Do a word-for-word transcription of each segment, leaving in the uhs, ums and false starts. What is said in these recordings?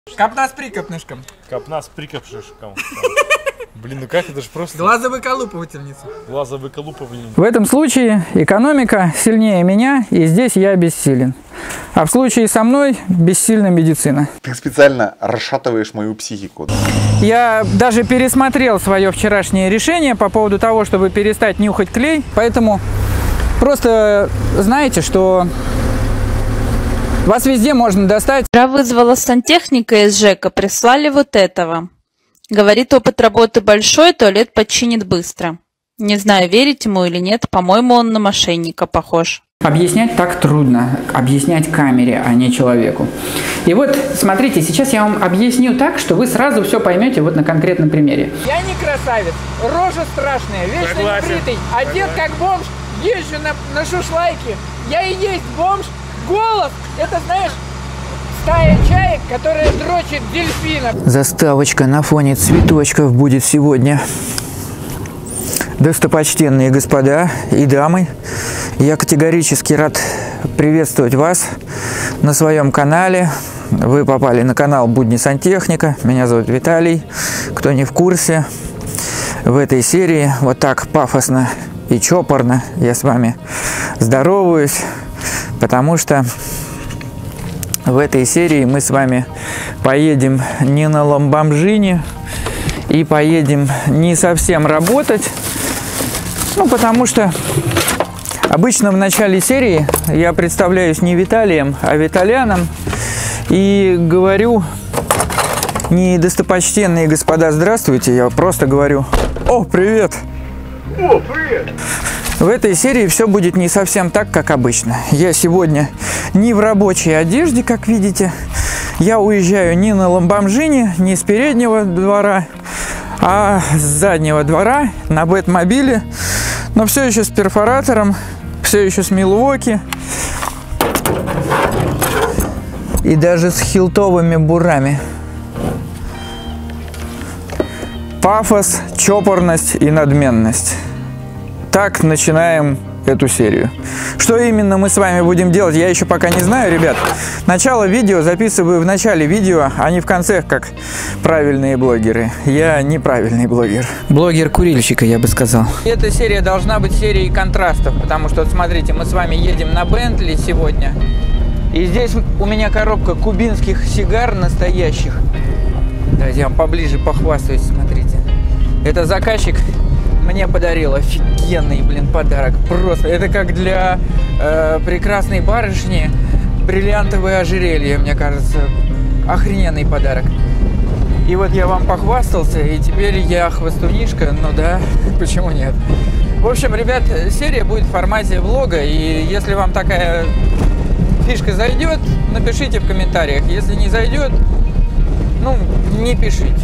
Копна с прикопнышком. Копна с прикопшишком. Блин, ну как это же просто... Глазовыколупывательница. Глазовыколупывательница. В этом случае экономика сильнее меня, и здесь я бессилен. А в случае со мной бессильна медицина. Ты специально расшатываешь мою психику. Я даже пересмотрел свое вчерашнее решение по поводу того, чтобы перестать нюхать клей. Поэтому просто знаете, что вас везде можно достать. Вчера вызвала сантехника из ЖЭКа, прислали вот этого. Говорит, опыт работы большой, туалет починит быстро. Не знаю, верить ему или нет, по-моему, он на мошенника похож. Объяснять так трудно, объяснять камере, а не человеку. И вот, смотрите, сейчас я вам объясню так, что вы сразу все поймете вот на конкретном примере. Я не красавец, рожа страшная, вечно небритый, одет как бомж, езжу на, на шушлайке, я и есть бомж, голос, это знаешь... Стая чаек, которая дрочит дельфинов. Заставочка на фоне цветочков будет сегодня. Достопочтенные господа и дамы, я категорически рад приветствовать вас на своем канале. Вы попали на канал Будни Сантехника. Меня зовут Виталий. Кто не в курсе, в этой серии вот так пафосно и чопорно я с вами здороваюсь, потому что в этой серии мы с вами поедем не на ламбомжине и поедем не совсем работать, ну потому что обычно в начале серии я представляюсь не Виталием, а Виталианом и говорю не достопочтенные господа здравствуйте, я просто говорю о, привет! О, привет! В этой серии все будет не совсем так, как обычно. Я сегодня не в рабочей одежде, как видите. Я уезжаю не на ламбомжине, не с переднего двора, а с заднего двора на бэтмобиле. Но все еще с перфоратором, все еще с Милуоки. И даже с хилтовыми бурами. Пафос, чопорность и надменность. Так начинаем эту серию. Что именно мы с вами будем делать, я еще пока не знаю, ребят. Начало видео записываю в начале видео, а не в конце, как правильные блогеры. Я неправильный блогер. Блогер курильщика, я бы сказал. Эта серия должна быть серией контрастов, потому что, вот смотрите, мы с вами едем на Бентли сегодня. И здесь у меня коробка кубинских сигар настоящих. Давайте я вам поближе похвастаюсь, смотрите. Это заказчик мне подарил офигенный, блин, подарок. Просто это как для э, прекрасной барышни бриллиантовое ожерелье, мне кажется. Охрененный подарок. И вот я вам похвастался, и теперь я хвастунишка, ну да, почему нет. В общем, ребят, серия будет в формате влога, и если вам такая фишка зайдет, напишите в комментариях. Если не зайдет, ну, не пишите.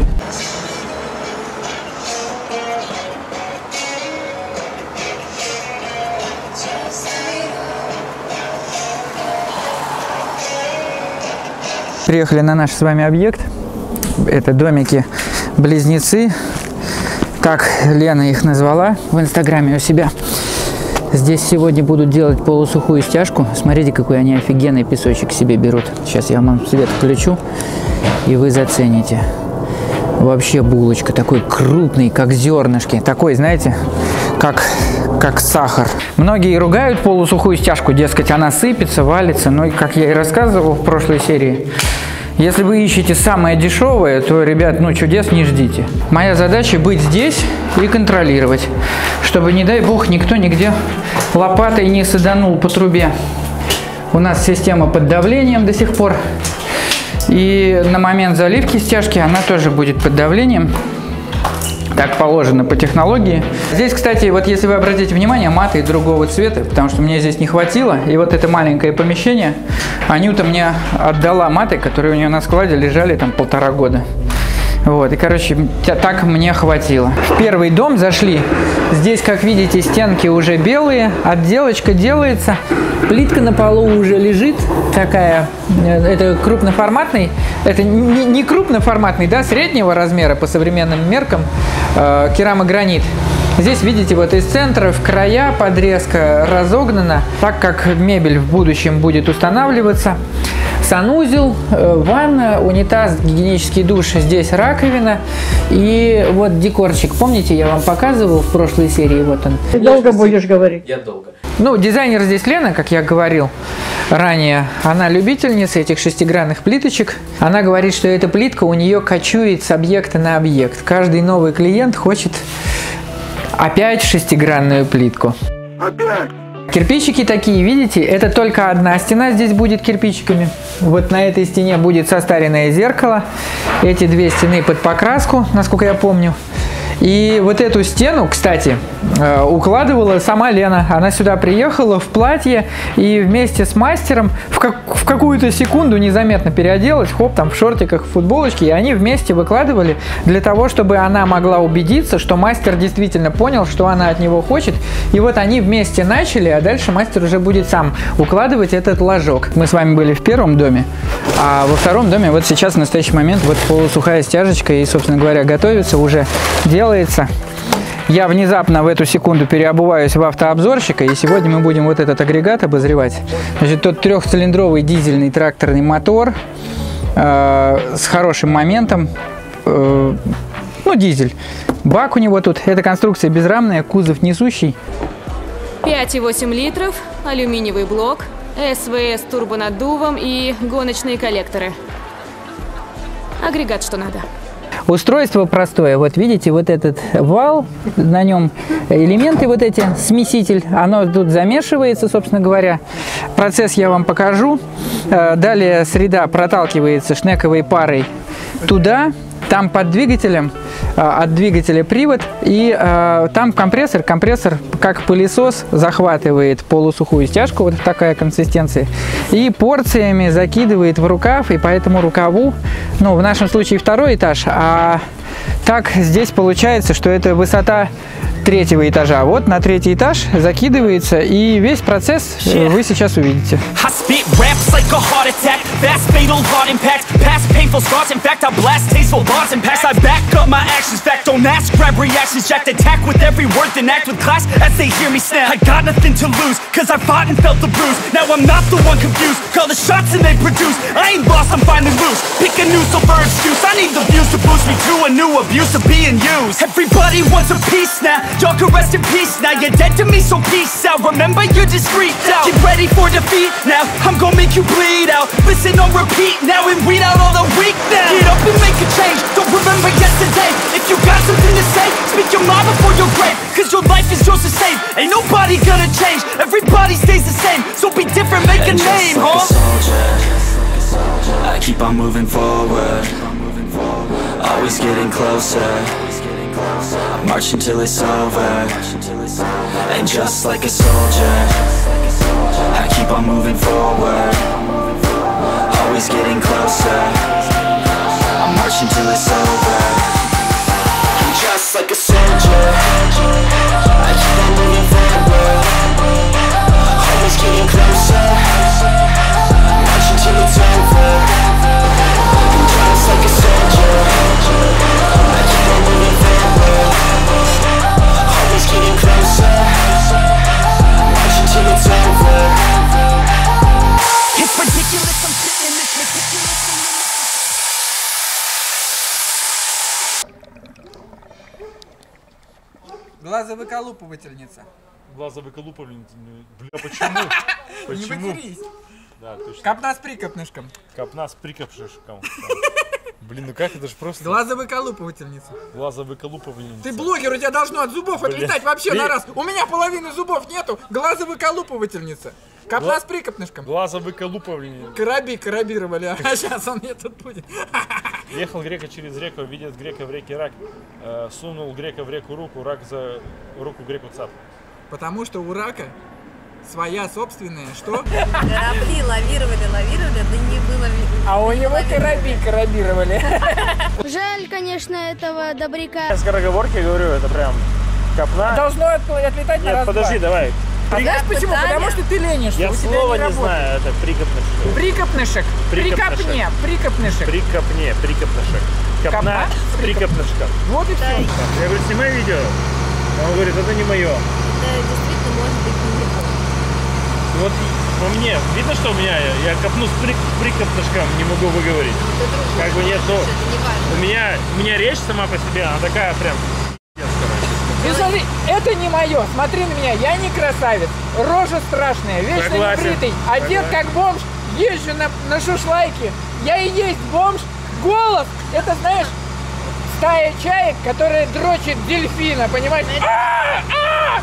Приехали на наш с вами объект. Это домики-близнецы, как Лена их назвала в инстаграме у себя. Здесь сегодня будут делать полусухую стяжку. Смотрите, какой они офигенный песочек себе берут. Сейчас я вам свет включу, и вы зацените. Вообще булочка такой крупный, как зернышки. Такой, знаете, как, как сахар. Многие ругают полусухую стяжку, дескать, она сыпется, валится. Но, как я и рассказывал в прошлой серии, если вы ищете самое дешевое, то, ребят, ну чудес не ждите. Моя задача быть здесь и контролировать, чтобы, не дай бог, никто нигде лопатой не саданул по трубе. У нас система под давлением до сих пор. И на момент заливки стяжки она тоже будет под давлением. Так положено по технологии. Здесь, кстати, вот если вы обратите внимание, маты другого цвета, потому что мне здесь не хватило. И вот это маленькое помещение, Анюта мне отдала маты, которые у нее на складе лежали там полтора года. Вот, и, короче, так мне хватило. В первый дом зашли. Здесь, как видите, стенки уже белые, отделочка делается. Плитка на полу уже лежит. Такая, это крупноформатный, это не, не крупноформатный, да, среднего размера по современным меркам э, керамогранит. Здесь, видите, вот из центра в края подрезка разогнана, так как мебель в будущем будет устанавливаться. санузел, ванна, унитаз, гигиенический душ, здесь раковина. И вот декорчик, помните, я вам показывал в прошлой серии, вот он. Ты долго будешь говорить? Я долго. Ну, дизайнер здесь Лена, как я говорил ранее, она любительница этих шестигранных плиточек. Она говорит, что эта плитка у нее кочует с объекта на объект. Каждый новый клиент хочет опять шестигранную плитку. Опять? Кирпичики такие, видите, это только одна стена здесь будет кирпичиками. Вот на этой стене будет состаренное зеркало. Эти две стены под покраску, насколько я помню. И вот эту стену, кстати, укладывала сама Лена. Она сюда приехала в платье и вместе с мастером в, как, в какую-то секунду незаметно переоделась, хоп, там в шортиках, в футболочке, и они вместе выкладывали для того, чтобы она могла убедиться, что мастер действительно понял, что она от него хочет. И вот они вместе начали, а дальше мастер уже будет сам укладывать этот ложок. Мы с вами были в первом доме, а во втором доме вот сейчас в настоящий момент вот полусухая стяжечка и, собственно говоря, готовится уже, делается. Я внезапно в эту секунду переобуваюсь в автообзорщика, и сегодня мы будем вот этот агрегат обозревать. Значит, тот трехцилиндровый дизельный тракторный мотор э, с хорошим моментом, э, ну дизель. Бак у него тут, эта конструкция безрамная, кузов несущий. пять и восемь литров, алюминиевый блок, эс вэ эс с турбонаддувом и гоночные коллекторы. Агрегат что надо. Устройство простое. Вот видите, вот этот вал, на нем элементы вот эти, смеситель, оно тут замешивается, собственно говоря. Процесс я вам покажу. Далее среда проталкивается шнековой парой туда. Там под двигателем, от двигателя привод, и э, там компрессор. Компрессор, как пылесос, захватывает полусухую стяжку, вот такая консистенция, и порциями закидывает в рукав, и по этому рукаву, ну, в нашем случае второй этаж, а так здесь получается, что это высота третьего этажа. Вот на третий этаж закидывается, и весь процесс вы сейчас увидите. Y'all can rest in peace now, you're dead to me, so peace out. Remember, you're discreet out. Get ready for defeat now, I'm gonna make you bleed out. Listen on repeat now and weed out all the weak now. Get up and make a change, don't remember yesterday. If you got something to say, speak your mind before your grave. Cause your life is yours to save, ain't nobody gonna change. Everybody stays the same, so be different, make a name, huh? Like a soldier, I keep on moving forward, always getting closer. I march until it's over. And just like a soldier, I keep on moving forward, always getting closer. I march until it's over. And just like a soldier, I keep on moving forward, always getting closer. I march until it's over. And just like a soldier, I keep on moving forward, always getting closer. Watch until it's over. It's ridiculous, I'm sitting in this ridiculous. Глазовыколупывательница. Глазовыколупывательница. Бля, почему? Не Почему? матерись. Да, точно. Копна с прикопнышком. Копна с прикопшишком. Блин, ну как это же просто... Глазовыколупывательница. Глазовыколупывательница. Ты блогер, у тебя должно от зубов Блин. отлетать вообще Блин. на раз. У меня половины зубов нету. Глазовыколупывательница. Копна Гла- с прикопнышком. Глазовыколупывательница. Кораби карабировали, а сейчас он мне тут будет. Ехал грека через реку, видит грека в реке рак. Э, сунул грека в реку руку, рак за руку греку цап. Потому что у рака своя собственная, что? Корабли лавировали, лавировали, да не было... А у него кораби карабировали. Жаль, конечно, этого добряка. Я скороговорки говорю, это прям копна. Должно отлетать на Нет, раз. подожди, давай. А знаешь почему? Питание. Потому что ты ленишься. Я у тебя слова не не работает. знаю, это прикопнышек. Прикопнышек. Прикопнышек. Прикопне. Прикопнышек. Прикопне, прикопнышек. Копна Копна с прикопнышком. Вот и все. Я говорю, снимай видео. Он говорит, это не мое. Да, действительно, может быть, не его. Вот по мне, видно, что у меня, я копну с прик, прикопнышком, не могу выговорить. Как бы нет, ну, у меня, у меня речь сама по себе, она такая прям... Ну смотри, это не мое, смотри на меня, я не красавец, рожа страшная, вечно Согласен. небритый, одет как бомж, езжу на, на шушлайке, я и есть бомж, голос, это знаешь, стая чаек, которая дрочит дельфина, понимаешь? А-а-а!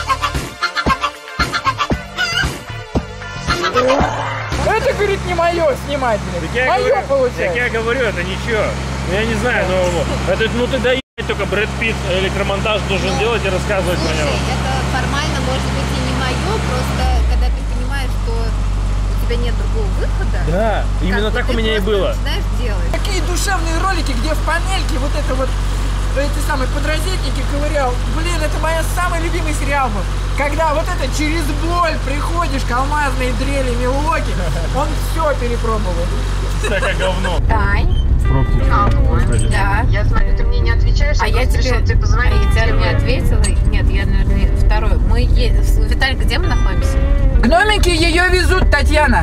Это, говорит, не мое снимать, блин. Мое получается. Так я говорю, это ничего. Я не знаю, но это, ну ты дай только Брэд Питт электромонтаж должен делать и рассказывать про него. Это формально может быть и не мое, просто когда ты понимаешь, что у тебя нет другого выхода. Да, именно так у меня и было. Начинаешь делать. Такие душевные ролики, где в панельке вот это вот эти самые подрозетники ковырял. Блин, это моя самый любимый сериал был. Когда вот это через боль приходишь к алмазной дрели Милуоки, он все перепробовал. Всякое говно. Тань. Алло, да. Я смотрю, ты мне не отвечаешь, а я тебе, тебе позвонить. А я тебе не ответила. Нет, я, наверное, второй. Мы е... Виталий, где мы находимся? Гномики ее везут, Татьяна.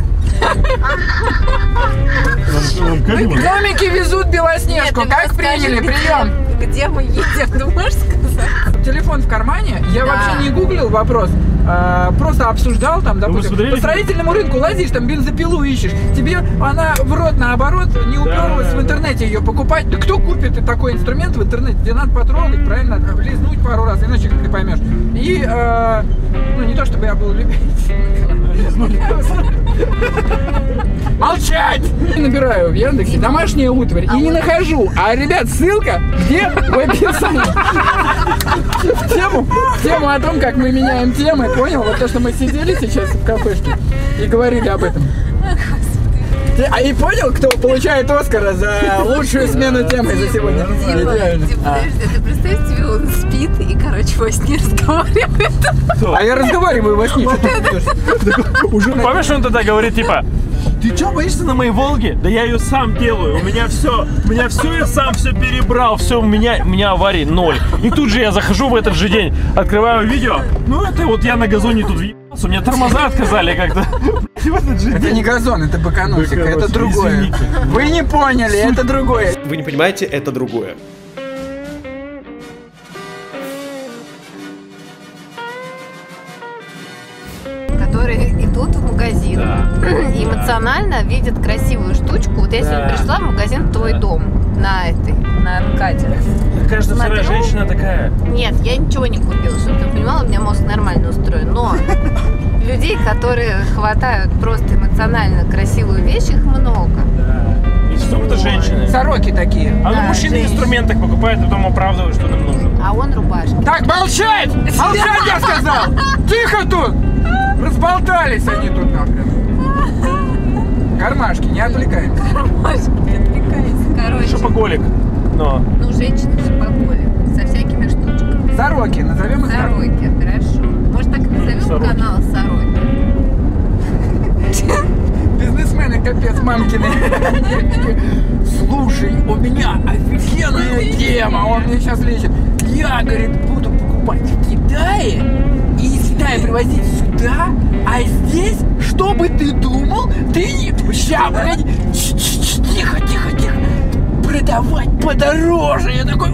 Гномики везут Белоснежку. Нет, как приняли? Прием. Где мы едем, ты можешь сказать? Телефон в кармане. Я Да. вообще не гуглил вопрос. А, просто обсуждал там, допустим, по строительному рынку лазишь, там бензопилу ищешь. Тебе она в рот наоборот не уперлась, Да. в интернете ее покупать. Да кто купит такой инструмент в интернете? Тебе надо потрогать, правильно, лизнуть пару раз, иначе как ты поймешь. И, э, ну не то чтобы я был любитель. Молчать! Набираю в Яндексе домашняя утварь и не нахожу. А, ребят, ссылка где? В описании. В тему, в тему о том, как мы меняем темы, понял? Вот то, что мы сидели сейчас в кафешке и говорили об этом. Ты, а и понял, кто получает Оскара за лучшую смену темы за сегодня? Идеально. Типа, ты представь, тебе он спит и, короче, во сне разговаривает. А я разговариваю во сне. Уже помнишь, он тогда говорит, типа, ты чё боишься на моей Волге? Да я ее сам делаю, у меня все, у меня все, я сам все перебрал, все, у меня, у меня аварий ноль. И тут же я захожу в этот же день, открываю видео, ну это вот я на газоне тут въебался, у меня тормоза отказали как-то. Это не газон, это быконосик, это другое. Вы не поняли, это другое. Вы не понимаете, это другое. Которые идут в магазин и эмоционально видят красивую штучку. Вот я сегодня пришла в магазин «Твой дом» на этой, на МКАДе. Каждая вторая женщина такая. Нет, я ничего не купила, чтобы ты понимала, у меня мозг нормально устроен. Но людей, которые хватают просто эмоционально красивую вещь, их много. И что это женщины? Сороки такие. А ну Да, мужчины женщины. инструмент так покупают, потом оправдывают, что нам нужно. А он рубашки. Так, молчать! Молчать, я сказал! Тихо тут! Разболтались они тут нахрен. Кармашки, не отвлекаем. Кармашки, отвлекайся. Короче, Шопоголик. Но. ну женщины шопоголик со всякими штучками. Сороки, назовем их сороки. Сороки, хорошо. Может, так и назовем Сороки. канал «Сороки». Бизнесмены, капец, мамкины. Слушай, у меня офигенная тема, он мне сейчас лечит. Я, говорит, буду покупать в Китае и из Китая привозить сюда, а здесь, что бы ты думал, ты... Ща, погоди, Ч-ч-ч, тихо, тихо, тихо. Продавать подороже. Я такой,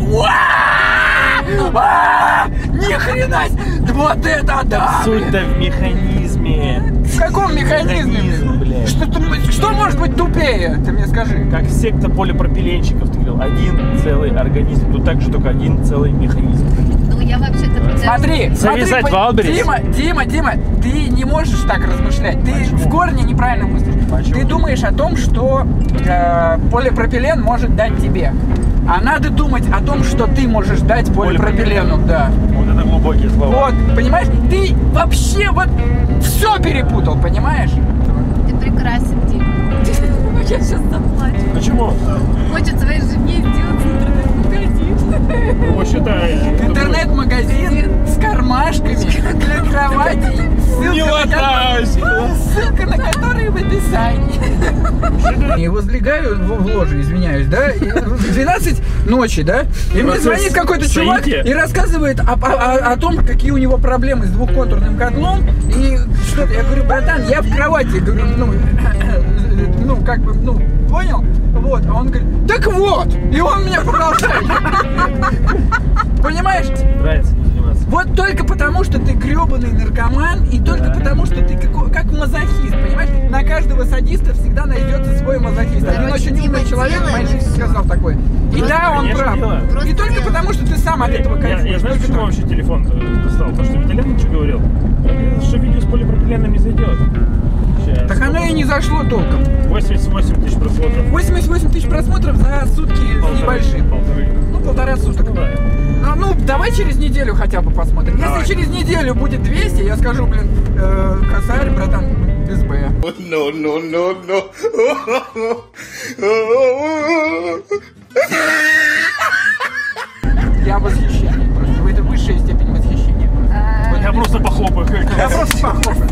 «Уа! Ни хрена себе! Вот это да! Суть-то в механизме. В каком механизме? Механизм, блядь. Что, ты- что может быть тупее? Ты мне скажи. Как секта полипропиленщиков, ты говорил, один целый организм. Тут также только один целый механизм. Ну, я вообще-то... Смотри, смотри, Завязать по- Валберес. Дима, Дима, Дима, ты не можешь так размышлять. Ты в корне неправильно мыслишь. Почему? Ты думаешь о том, что э, полипропилен может дать тебе. А надо думать о том, что ты можешь дать полипропилену. Да. Вот это глубокие слова. Вот, понимаешь? Ты вообще вот все перепутал, понимаешь? Ты прекрасен, Дима. Я сейчас заплачу. Почему? Хочет своей жене сделать интернет-магазин. В общем-то, интернет-магазин с кармашками для кроватей. Ссылка, на который, ссылка на который в описании. И возлегаю в, в ложе, извиняюсь, да, и в двенадцать ночи, да, и мне звонит какой-то чувак и рассказывает о, о, о том, какие у него проблемы с двухконтурным котлом. И что-то, я говорю, братан, я в кровати, говорю, ну, ну, как бы, ну, понял? Вот, а он говорит, так вот, и он меня продолжает. Понимаешь? Нравится не заниматься. Вот только потому, что ты гребаный наркоман, и только да. потому, что ты как, как мазохист, понимаешь? На каждого садиста всегда найдется свой мазохист. Один да. очень умный человек в моей жизни сказал такое. И просто, да, он прав. Просто и только делаем. Потому, что ты сам от этого кайфуешь. Я, я знаю, почему вообще телефон достал. Потому что Виталий что говорил? Что видео с полипропиленом не зайдет. Сейчас. Так оно и не зашло толком. восемьдесят восемь тысяч просмотров. восемьдесят восемь тысяч просмотров за сутки полторы, небольшие. Полторы. Ну, полтора суток. Ну, да. ну, ну, давай через неделю хотя бы посмотрим. Давай. Если через неделю будет двести, я скажу, блин, э, косарь, братан, без Б. No, no, no, no. Я в восхищении просто. Это высшая степень восхищения. Я просто похлопаю. Я просто похлопаю.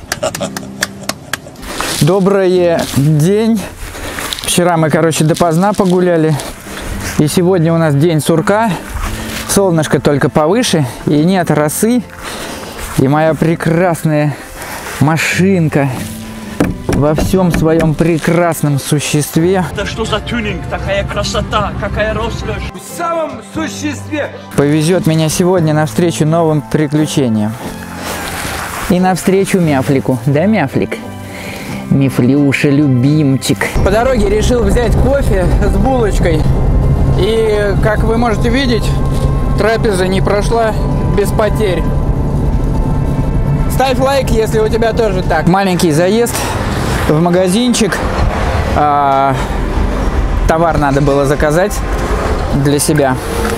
Добрый день. Вчера мы, короче, допоздна погуляли. И сегодня у нас день сурка. Солнышко только повыше. И нет росы. И моя прекрасная машинка во всем своем прекрасном существе. Да что за тюнинг? Такая красота, какая роскошь. В самом существе. Повезет меня сегодня навстречу новым приключениям. И навстречу Мяфлику. Да, Мяфлик? Мифлюша, любимчик. По дороге решил взять кофе с булочкой. И, как вы можете видеть, трапеза не прошла без потерь. Ставь лайк, если у тебя тоже так. Маленький заезд в магазинчик. А, товар надо было заказать для себя.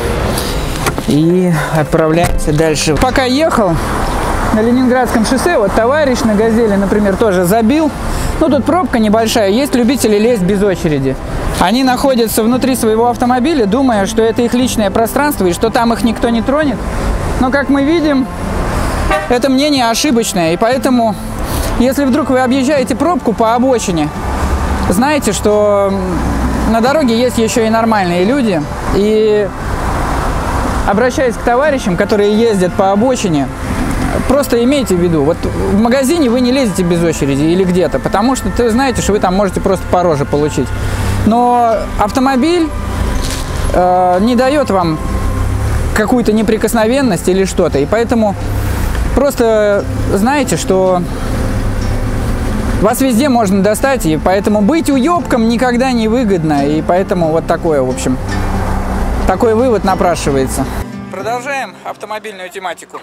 И отправляемся дальше. Пока ехал на Ленинградском шоссе, вот товарищ на «Газели», например, тоже забил. Ну, тут пробка небольшая, есть любители лезть без очереди. Они находятся внутри своего автомобиля, думая, что это их личное пространство и что там их никто не тронет. Но, как мы видим, это мнение ошибочное. И поэтому, если вдруг вы объезжаете пробку по обочине, знайте, что на дороге есть еще и нормальные люди. И, обращаясь к товарищам, которые ездят по обочине, просто имейте в виду, вот в магазине вы не лезете без очереди или где-то, потому что вы знаете, что вы там можете просто по роже получить. Но автомобиль э, не дает вам какую-то неприкосновенность или что-то, и поэтому просто знайте, что вас везде можно достать, и поэтому быть уёбком никогда не выгодно, и поэтому вот такое, в общем, такой вывод напрашивается. Продолжаем автомобильную тематику.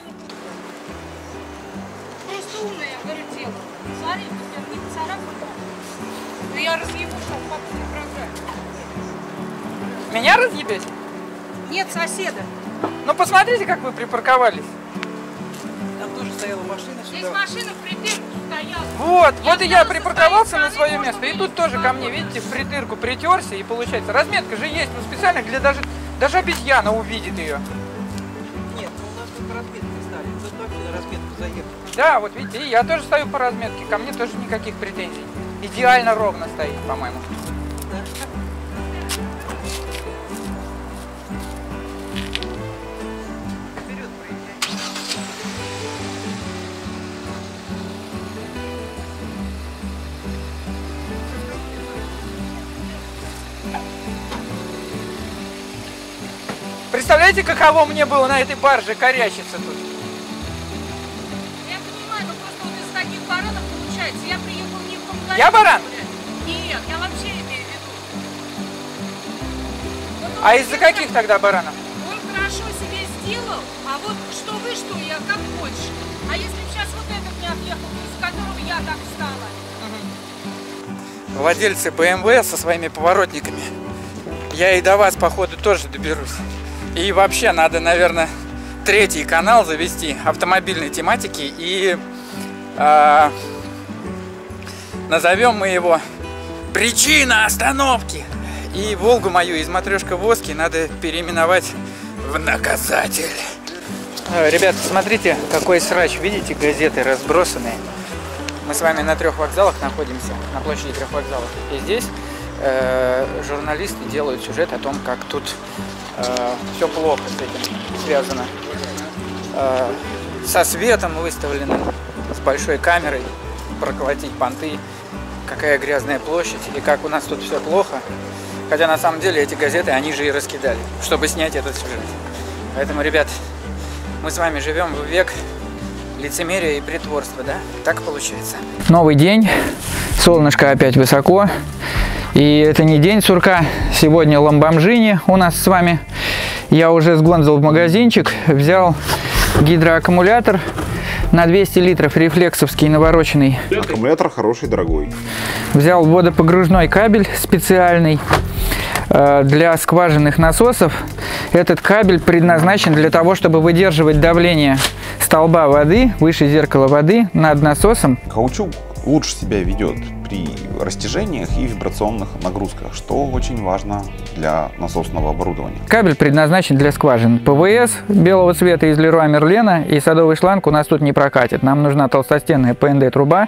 Я разъебу, что папа не программе. Меня разъебете? Нет, соседа. Ну посмотрите, как вы припарковались. Там тоже стояла машина. Здесь машина в притырку стояла. Вот, я вот и я припарковался на свое место. И тут тоже ко мне, видите, в притырку притерся. И получается, разметка же есть, ну специально, для даже, даже обезьяна увидит ее. Нет, ну у нас тут разметки стали. Тут вообще на разметку заехали. Да, вот видите, я тоже стою по разметке. Ко мне тоже никаких претензий. Идеально ровно стоит, по-моему. Представляете, каково мне было на этой барже корячиться тут? Я понимаю, но просто вот из таких баранов получается. Я приехал не в магазин. Я баран? Нет, я вообще имею в виду. Вот а из-за каких так... тогда баранов? Он хорошо себе сделал, а вот что вы, что я, как хочешь. А если бы сейчас вот этот не отъехал, из-за которого я так встала? Угу. Владельцы бэ эм вэ со своими поворотниками. Я и до вас, походу, тоже доберусь. И вообще надо, наверное, третий канал завести автомобильной тематики. И э, назовем мы его «Причина остановки». И Волгу мою из Матрешка Воски надо переименовать в наказатель. Ребят, смотрите, какой срач. Видите, газеты разбросанные. Мы с вами на трех вокзалах находимся, на площади трех вокзалов. И здесь э, журналисты делают сюжет о том, как тут э, все плохо с этим связано. Э, со светом выставленным, с большой камерой, проколотить понты, какая грязная площадь и как у нас тут все плохо. Хотя на самом деле эти газеты, они же и раскидали, чтобы снять этот сюжет. Поэтому, ребят, мы с вами живем в век лицемерия и притворства, да? Так получается. Новый день, солнышко опять высоко. И это не день сурка, сегодня ламбомжини у нас с вами. Я уже сгонзал в магазинчик, взял гидроаккумулятор на двести литров, рефлексовский, навороченный. Аккумулятор хороший, дорогой. Взял водопогружной кабель специальный э, для скважинных насосов. Этот кабель предназначен для того, чтобы выдерживать давление столба воды выше зеркала воды над насосом. Каучук лучше себя ведет при растяжениях и вибрационных нагрузках, что очень важно для насосного оборудования. Кабель предназначен для скважин. ПВС белого цвета из Леруа Мерлена и садовый шланг у нас тут не прокатит. Нам нужна толстостенная ПНД труба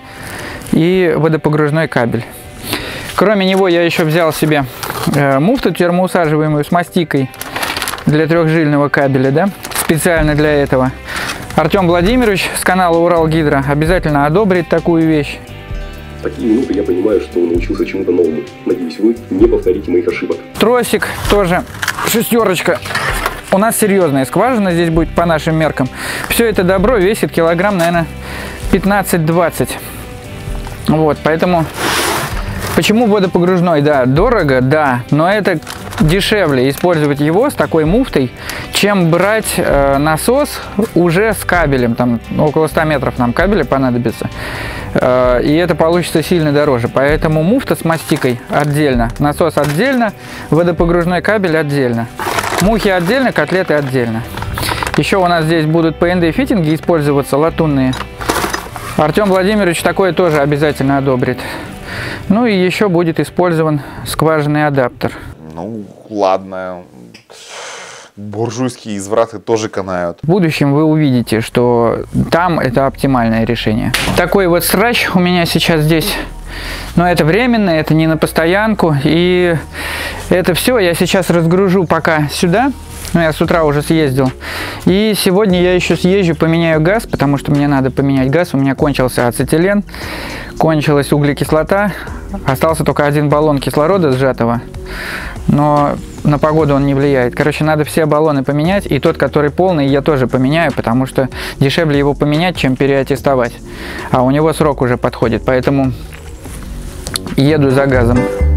и водопогружной кабель. Кроме него я еще взял себе э, муфту термоусаживаемую с мастикой для трехжильного кабеля, да, специально для этого. Артем Владимирович с канала Урал Гидро обязательно одобрит такую вещь. В такие минуты я понимаю, что научился чему-то новому. Надеюсь, вы не повторите моих ошибок. Тросик тоже шестерочка. У нас серьезная скважина здесь будет по нашим меркам. Все это добро весит килограмм, наверное, пятнадцать-двадцать. Вот, поэтому... Почему водопогружной? Да, дорого, да, но это дешевле использовать его с такой муфтой, чем брать э, насос уже с кабелем. Там около ста метров нам кабеля понадобится. Э, и это получится сильно дороже. Поэтому муфта с мастикой отдельно, насос отдельно, водопогружной кабель отдельно. Мухи отдельно, котлеты отдельно. Еще у нас здесь будут ПНД-фитинги использоваться, латунные. Артем Владимирович такое тоже обязательно одобрит. Ну и еще будет использован скважинный адаптер. Ну, ладно. Буржуйские извраты тоже канают. В будущем вы увидите, что там это оптимальное решение. Такой вот срач у меня сейчас здесь. Но это временно, это не на постоянку. И это все я сейчас разгружу пока сюда. Ну, я с утра уже съездил. И сегодня я еще съезжу, поменяю газ, потому что мне надо поменять газ. У меня кончился ацетилен, кончилась углекислота. Остался только один баллон кислорода сжатого. Но на погоду он не влияет. Короче, надо все баллоны поменять. И тот, который полный, я тоже поменяю, потому что дешевле его поменять, чем переаттестовать. А у него срок уже подходит, поэтому еду за газом.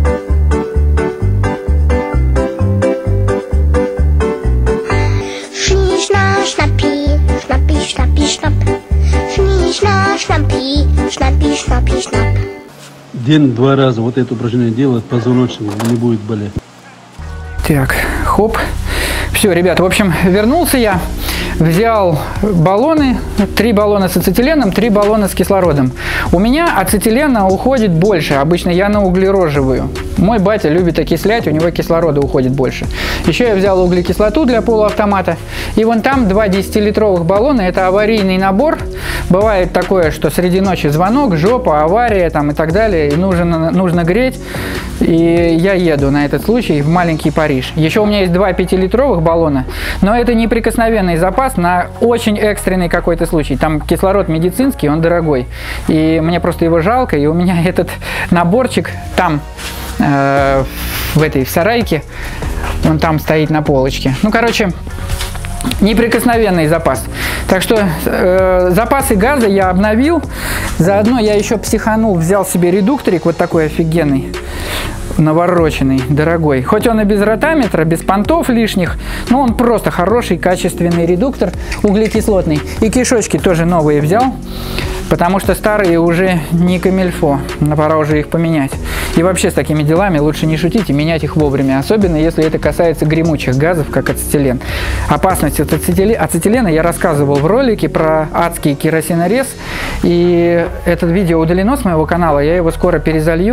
День два раза вот это упражнение делать, позвоночник не будет болеть. Так, хоп. Все, ребят, в общем, вернулся я, взял баллоны, три баллона с ацетиленом, три баллона с кислородом. У меня ацетилена уходит больше, обычно я на углероживую. Мой батя любит окислять, у него кислорода уходит больше. Еще я взял углекислоту для полуавтомата. И вон там два десятилитровых баллона, это аварийный набор. Бывает такое, что среди ночи звонок, жопа, авария там и так далее, и нужно, нужно греть. И я еду на этот случай в маленький Париж. Еще у меня есть два пятилитровых баллона, но это неприкосновенный запас на очень экстренный какой-то случай. Там кислород медицинский, он дорогой. И мне просто его жалко, и у меня этот наборчик там, э, в этой в сарайке, он там стоит на полочке. Ну, короче, неприкосновенный запас. Так что э, запасы газа я обновил. Заодно я еще психанул, взял себе редукторик вот такой офигенный, навороченный, дорогой. Хоть он и без ротаметра, без понтов лишних, но он просто хороший, качественный редуктор углекислотный. И кишочки тоже новые взял, потому что старые уже не камильфо, пора уже их поменять. И вообще с такими делами лучше не шутить и менять их вовремя, особенно если это касается гремучих газов, как ацетилен. Опасность от ацетилена я рассказывал в ролике про адский керосинорез, и это видео удалено с моего канала, я его скоро перезалью.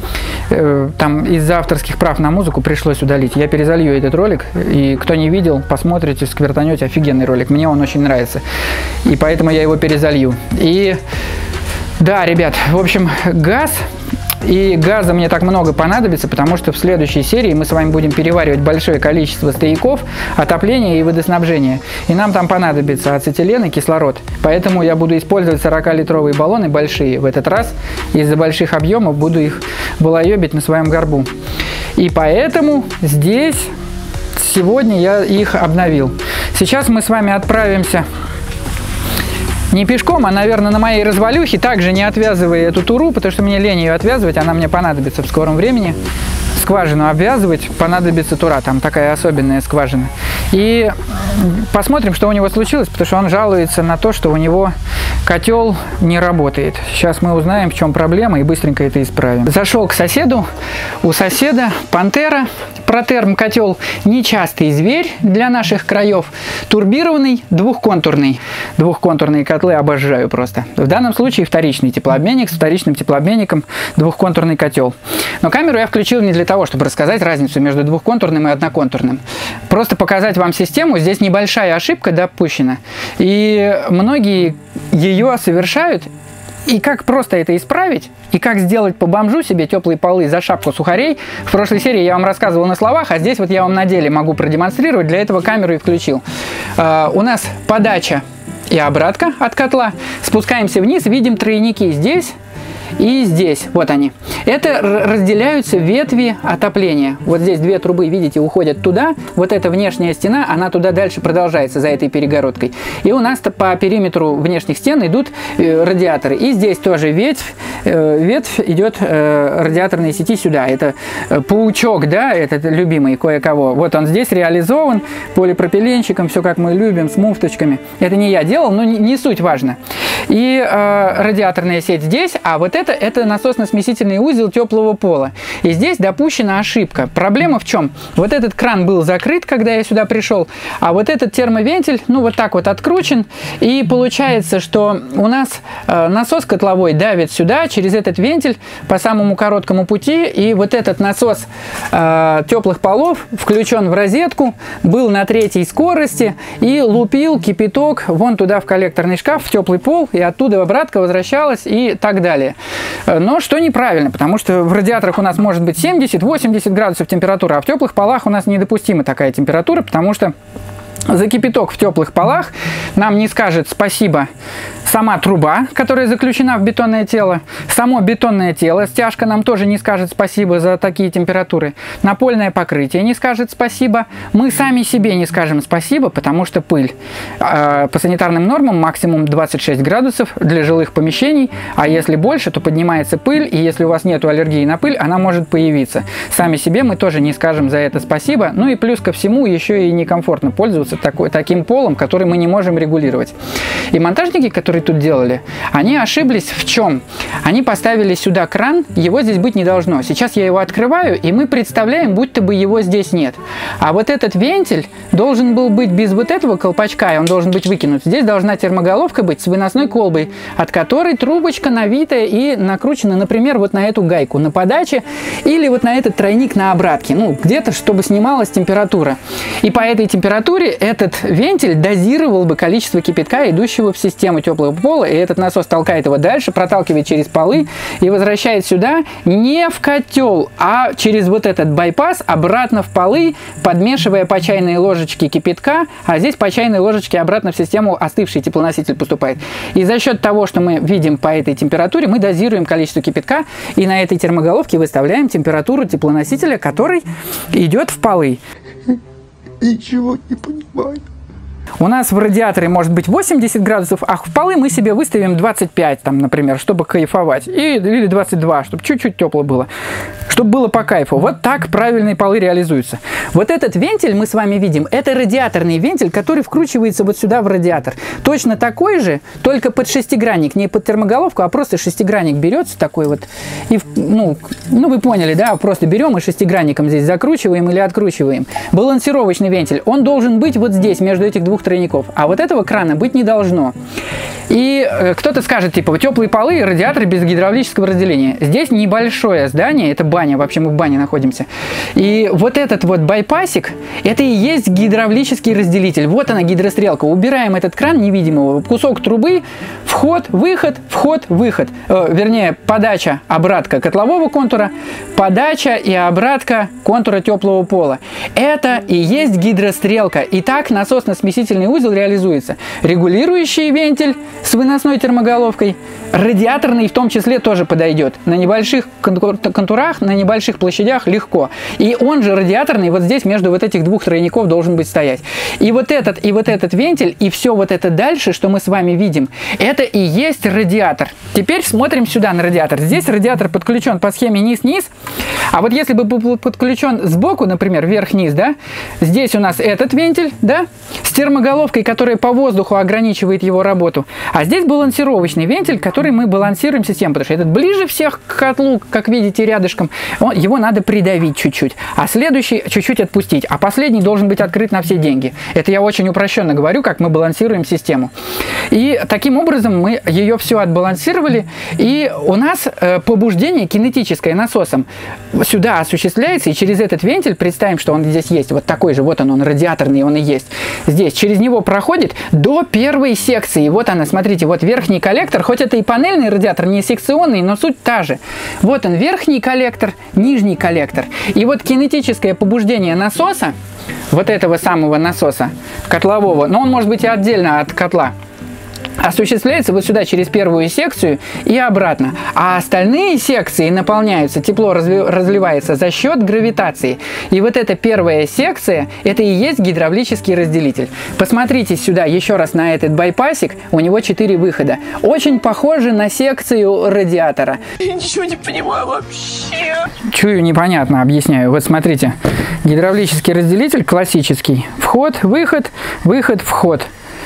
э, там из-за авторских прав на музыку пришлось удалить. Я перезалью этот ролик, и кто не видел, посмотрите, сквертанете, офигенный ролик. Мне он очень нравится, и поэтому я его перезалью. И да, ребят, в общем, газ. И газа мне так много понадобится, потому что в следующей серии мы с вами будем переваривать большое количество стояков, отопления и водоснабжения. И нам там понадобится ацетилен и кислород. Поэтому я буду использовать сорокалитровые баллоны большие в этот раз. Из-за больших объемов буду их балаёбить на своем горбу. И поэтому здесь сегодня я их обновил. Сейчас мы с вами отправимся... Не пешком, а, наверное, на моей развалюхе, также не отвязывая эту туру, потому что мне лень ее отвязывать, она мне понадобится в скором времени. Скважину обвязывать понадобится тура, там такая особенная скважина. И посмотрим, что у него случилось, потому что он жалуется на то, что у него котел не работает. Сейчас мы узнаем, в чем проблема, и быстренько это исправим. Зашел к соседу, у соседа Пантера, протерм котел, нечастый зверь для наших краев, турбированный, двухконтурный. Двухконтурные котлы обожаю просто. В данном случае вторичный теплообменник, с вторичным теплообменником двухконтурный котел. Но камеру я включил не для того, чтобы рассказать разницу между двухконтурным и одноконтурным. Просто показать вам систему. Здесь небольшая ошибка допущена. И многие ее совершают. И как просто это исправить, и как сделать по бомжу себе теплые полы за шапку сухарей. В прошлой серии я вам рассказывал на словах, а здесь вот я вам на деле могу продемонстрировать. Для этого камеру и включил. Uh, у нас подача и обратка от котла. Спускаемся вниз, видим тройники здесь и здесь. Вот они. Это разделяются ветви отопления. Вот здесь две трубы, видите, уходят туда. Вот эта внешняя стена, она туда дальше продолжается, за этой перегородкой. И у нас по периметру внешних стен идут э, радиаторы. И здесь тоже ветвь, э, ветвь идет э, радиаторной сети сюда. Это э, паучок, да, этот любимый кое-кого. Вот он здесь реализован полипропиленчиком, все как мы любим, с муфточками. Это не я делал, но не, не суть важно. И э, радиаторная сеть здесь, а вот это, это насосно-смесительный узел теплого пола. И здесь допущена ошибка. Проблема в чем? Вот этот кран был закрыт, когда я сюда пришел, а вот этот термовентиль, ну вот так вот откручен, и получается, что у нас э, насос котловой давит сюда, через этот вентиль, по самому короткому пути, и вот этот насос э, теплых полов включен в розетку, был на третьей скорости, и лупил кипяток вон туда в коллекторный шкаф, в теплый пол, и оттуда обратка возвращалась, и так далее. Но что неправильно, потому что в радиаторах у нас может быть семьдесят-восемьдесят градусов температура, а в теплых полах у нас недопустима такая температура, потому что за кипяток в теплых полах нам не скажет спасибо сама труба, которая заключена в бетонное тело, само бетонное тело, стяжка нам тоже не скажет спасибо за такие температуры, напольное покрытие не скажет спасибо, мы сами себе не скажем спасибо, потому что пыль. По санитарным нормам максимум двадцать шесть градусов для жилых помещений, а если больше, то поднимается пыль, и если у вас нет аллергии на пыль, она может появиться. Сами себе мы тоже не скажем за это спасибо, ну и плюс ко всему еще и некомфортно пользоваться такой, таким полом, который мы не можем регулировать. И монтажники, которые тут делали, они ошиблись в чем? Они поставили сюда кран, его здесь быть не должно. Сейчас я его открываю, и мы представляем, будто бы его здесь нет. А вот этот вентиль должен был быть без вот этого колпачка, и он должен быть выкинут. Здесь должна термоголовка быть с выносной колбой, от которой трубочка навитая и накручена, например, вот на эту гайку на подаче, или вот на этот тройник на обратке. Ну, где-то, чтобы снималась температура. И по этой температуре этот вентиль дозировал бы количество кипятка, идущего в систему теплого пола, и этот насос толкает его дальше, проталкивает через полы и возвращает сюда не в котел, а через вот этот байпас обратно в полы, подмешивая по чайной ложечке кипятка, а здесь по чайной ложечке обратно в систему остывший теплоноситель поступает. И за счет того, что мы видим по этой температуре, мы дозируем количество кипятка, и на этой термоголовке выставляем температуру теплоносителя, который идет в полы. Ничего не понимаю. У нас в радиаторе может быть восемьдесят градусов, а в полы мы себе выставим двадцать пять, там, например, чтобы кайфовать. И, или двадцать два, чтобы чуть-чуть тепло было. Чтобы было по кайфу. Вот так правильные полы реализуются. Вот этот вентиль мы с вами видим, это радиаторный вентиль, который вкручивается вот сюда в радиатор. Точно такой же, только под шестигранник. Не под термоголовку, а просто шестигранник берется такой вот. И, ну, ну, вы поняли, да? Просто берем и шестигранником здесь закручиваем или откручиваем. Балансировочный вентиль. Он должен быть вот здесь, между этих двух тройников. А вот этого крана быть не должно. И э, кто-то скажет, типа, теплые полы и радиаторы без гидравлического разделения. Здесь небольшое здание, это баня, вообще мы в бане находимся. И вот этот вот байпасик, это и есть гидравлический разделитель. Вот она, гидрострелка. Убираем этот кран невидимого, кусок трубы, вход, выход, вход, выход. Э, вернее, подача, обратка котлового контура, подача и обратка контура теплого пола. Это и есть гидрострелка. И так насосно-смесительный узел реализуется. Регулирующий вентиль с выносной термоголовкой, радиаторный в том числе тоже подойдет. На небольших контурах, на небольших площадях легко. И он же радиаторный вот здесь между вот этих двух тройников должен быть стоять. И вот этот, и вот этот вентиль, и все вот это дальше, что мы с вами видим, это и есть радиатор. Теперь смотрим сюда на радиатор. Здесь радиатор подключен по схеме низ-низ. А вот если бы был подключен сбоку, например, вверх-вниз, да, здесь у нас этот вентиль, да, с термоголовкой, которая по воздуху ограничивает его работу. А здесь балансировочный вентиль, который мы балансируем систему, потому что этот ближе всех к котлу, как видите, рядышком, он, его надо придавить чуть-чуть, а следующий чуть-чуть отпустить, а последний должен быть открыт на все деньги. Это я очень упрощенно говорю, как мы балансируем систему. И таким образом мы ее все отбалансировали, и у нас э, побуждение кинетическое насосом сюда осуществляется, и через этот вентиль, представим, что он здесь есть, вот такой же, вот он, он радиаторный, он и есть. Здесь через него проходит до первой секции. Вот она, смотрите, вот верхний коллектор, хоть это и панельный радиатор, не секционный, но суть та же. Вот он, верхний коллектор, нижний коллектор. И вот кинетическое побуждение насоса, вот этого самого насоса котлового, но он может быть и отдельно от котла, осуществляется вот сюда через первую секцию и обратно. А остальные секции наполняются, тепло разливается за счет гравитации. И вот эта первая секция, это и есть гидравлический разделитель. Посмотрите сюда еще раз на этот байпасик, у него четыре выхода. Очень похоже на секцию радиатора. Я ничего не понимаю вообще. Чую непонятно, объясняю. Вот смотрите, гидравлический разделитель классический. Вход, выход, выход, вход.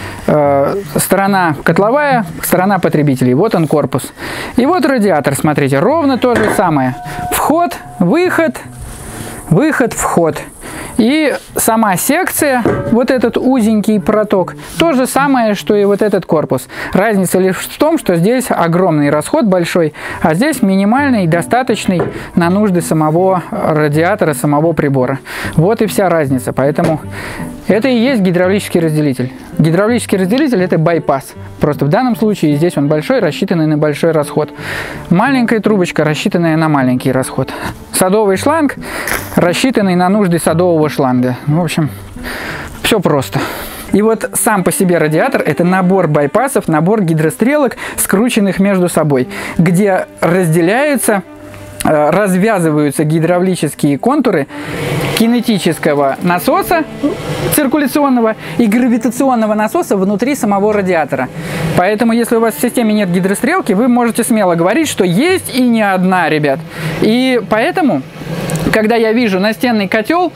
Сторона котловая, сторона потребителей. Вот он корпус. И вот радиатор, смотрите, ровно то же самое. Вход, выход, выход, вход. И сама секция, вот этот узенький проток, то же самое, что и вот этот корпус. Разница лишь в том, что здесь огромный расход большой, а здесь минимальный, достаточный на нужды самого радиатора, самого прибора. Вот и вся разница. Поэтому это и есть гидравлический разделитель. Гидравлический разделитель – это байпас. Просто в данном случае здесь он большой, рассчитанный на большой расход. Маленькая трубочка, рассчитанная на маленький расход. Садовый шланг, рассчитанный на нужды садового шланга. В общем, все просто. И вот сам по себе радиатор – это набор байпасов, набор гидрострелок, скрученных между собой, где разделяются, развязываются гидравлические контуры кинетического насоса циркуляционного и гравитационного насоса внутри самого радиатора. Поэтому, если у вас в системе нет гидрострелки, вы можете смело говорить, что есть и не одна, ребят. И поэтому, когда я вижу настенный котел,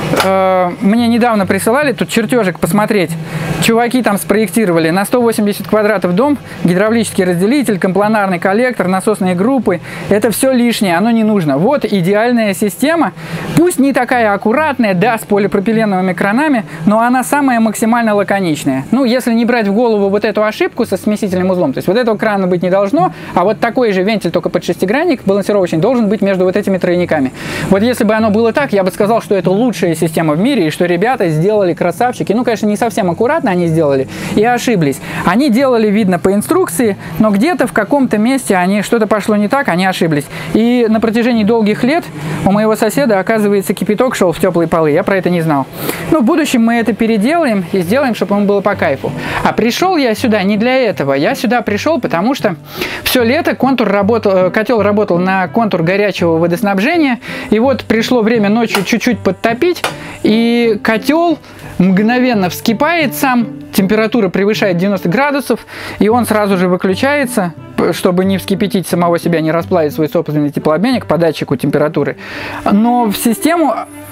э, мне недавно присылали тут чертежик посмотреть. Чуваки там спроектировали на сто восемьдесят квадратов дом, гидравлический разделитель, компланарный коллектор, насосные группы. Это все лишнее, оно не нужно. Вот идеальная система, пусть не такая аккуратная, да, с полипропиленовыми кранами, но она самая максимально лаконичная. Ну, если не брать в голову вот эту ошибку со смесительным узлом, то есть вот этого крана быть не должно, а вот такой же вентиль, только под шестигранник, балансировочный, должен быть между вот этими тройниками. Вот если бы оно было так, я бы сказал, что это лучшая система в мире, и что ребята сделали красавчики. Ну, конечно, не совсем аккуратно они сделали и ошиблись. Они делали, видно, по инструкции, но где-то в каком-то месте они что-то пошло не так, они ошиблись. И на протяжении долгих лет у моего соседа, оказывается, кипяток шел в теплые полы. Я про это не знал. Ну, в будущем мы это переделаем и сделаем, чтобы ему было по кайфу. А пришел я сюда не для этого. Я сюда пришел, потому что все лето контур работал, котел работал на контур горячего водоснабжения. И вот пришло время ночью чуть-чуть подтопить, и котел мгновенно вскипает сам, температура превышает девяносто градусов, и он сразу же выключается, чтобы не вскипятить самого себя, не расплавить свой собственный теплообменник по датчику температуры. Но в систему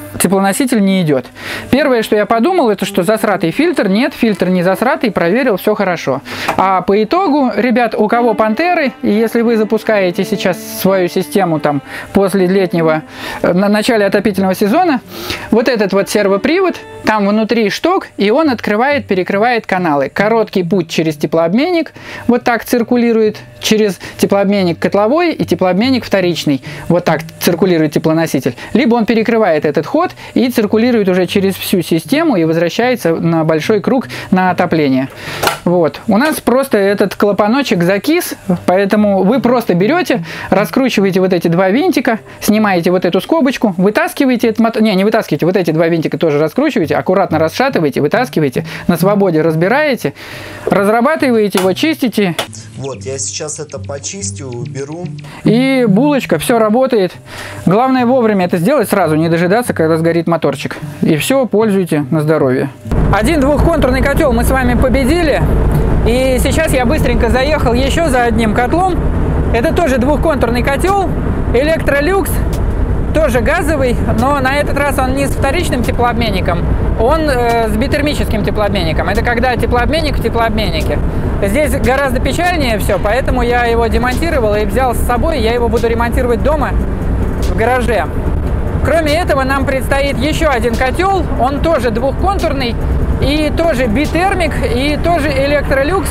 теплоноситель не идет. Первое, что я подумал, это что засратый фильтр. Нет, фильтр не засратый, проверил, все хорошо. А по итогу, ребят, у кого Пантеры, и если вы запускаете сейчас свою систему там после летнего, на начале отопительного сезона, вот этот вот сервопривод, там внутри шток, и он открывает, перекрывает каналы. Короткий путь через теплообменник, вот так циркулирует, через теплообменник котловой и теплообменник вторичный. Вот так циркулирует теплоноситель. Либо он перекрывает этот ход и циркулирует уже через всю систему и возвращается на большой круг на отопление. Вот. У нас просто этот клапаночек закис, поэтому вы просто берете, раскручиваете вот эти два винтика, снимаете вот эту скобочку, вытаскиваете этот мотор, не, не вытаскиваете, вот эти два винтика тоже раскручиваете, аккуратно расшатываете, вытаскиваете, на свободе разбираете, разрабатываете его, чистите. Вот, я сейчас это почистю, уберу. И булочка, все работает. Главное вовремя это сделать сразу, не дожидаться, когда сгорит моторчик. И все, пользуйте на здоровье. Один двухконтурный котел мы с вами победили. И сейчас я быстренько заехал еще за одним котлом. Это тоже двухконтурный котел, Electrolux. Тоже газовый, но на этот раз он не с вторичным теплообменником, он э, с битермическим теплообменником. Это когда теплообменник в теплообменнике. Здесь гораздо печальнее все, поэтому я его демонтировал и взял с собой. Я его буду ремонтировать дома в гараже. Кроме этого, нам предстоит еще один котел. Он тоже двухконтурный, и тоже битермик, и тоже Electrolux.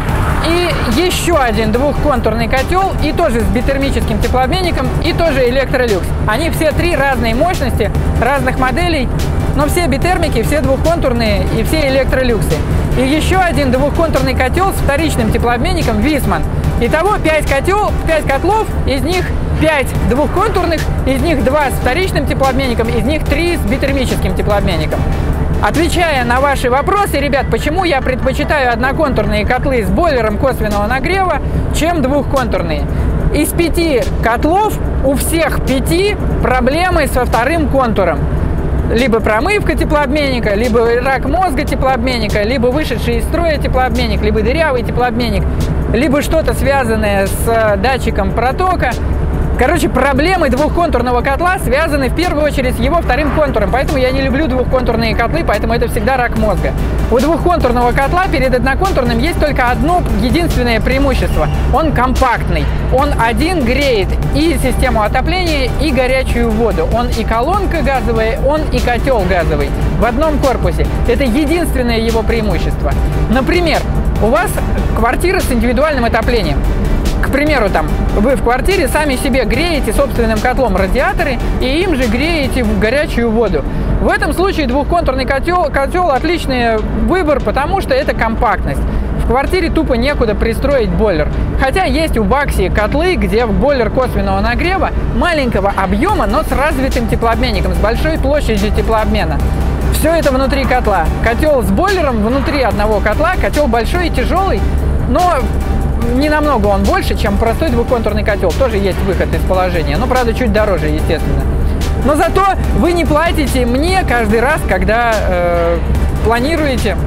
И еще один двухконтурный котел, и тоже с битермическим теплообменником, и тоже Electrolux. Они все три разные мощности, разных моделей, но все битермики, все двухконтурные и все Electroluxы. И еще один двухконтурный котел с вторичным теплообменником Висман. Итого пять котел, пять котлов, из них пять двухконтурных, из них два с вторичным теплообменником, из них три с битермическим теплообменником. Отвечая на ваши вопросы, ребят, почему я предпочитаю одноконтурные котлы с бойлером косвенного нагрева, чем двухконтурные? Из пяти котлов у всех пяти проблемы со вторым контуром. Либо промывка теплообменника, либо рак мозга теплообменника, либо вышедший из строя теплообменник, либо дырявый теплообменник, либо что-то связанное с датчиком протока. Короче, проблемы двухконтурного котла связаны в первую очередь с его вторым контуром, поэтому я не люблю двухконтурные котлы, поэтому это всегда рак мозга. У двухконтурного котла перед одноконтурным есть только одно единственное преимущество. Он компактный. Он один греет и систему отопления, и горячую воду. Он и колонка газовая, он и котел газовый в одном корпусе. Это единственное его преимущество. Например, у вас квартира с индивидуальным отоплением. К примеру, там, вы в квартире сами себе греете собственным котлом радиаторы и им же греете горячую воду. В этом случае двухконтурный котел, котел отличный выбор, потому что это компактность. В квартире тупо некуда пристроить бойлер. Хотя есть у Бакси котлы, где бойлер косвенного нагрева маленького объема, но с развитым теплообменником, с большой площадью теплообмена. Все это внутри котла. Котел с бойлером внутри одного котла, котел большой и тяжелый, но не намного он больше, чем простой двухконтурный котел. Тоже есть выход из положения, но, правда, чуть дороже, естественно. Но зато вы не платите мне каждый раз, когда э, планируете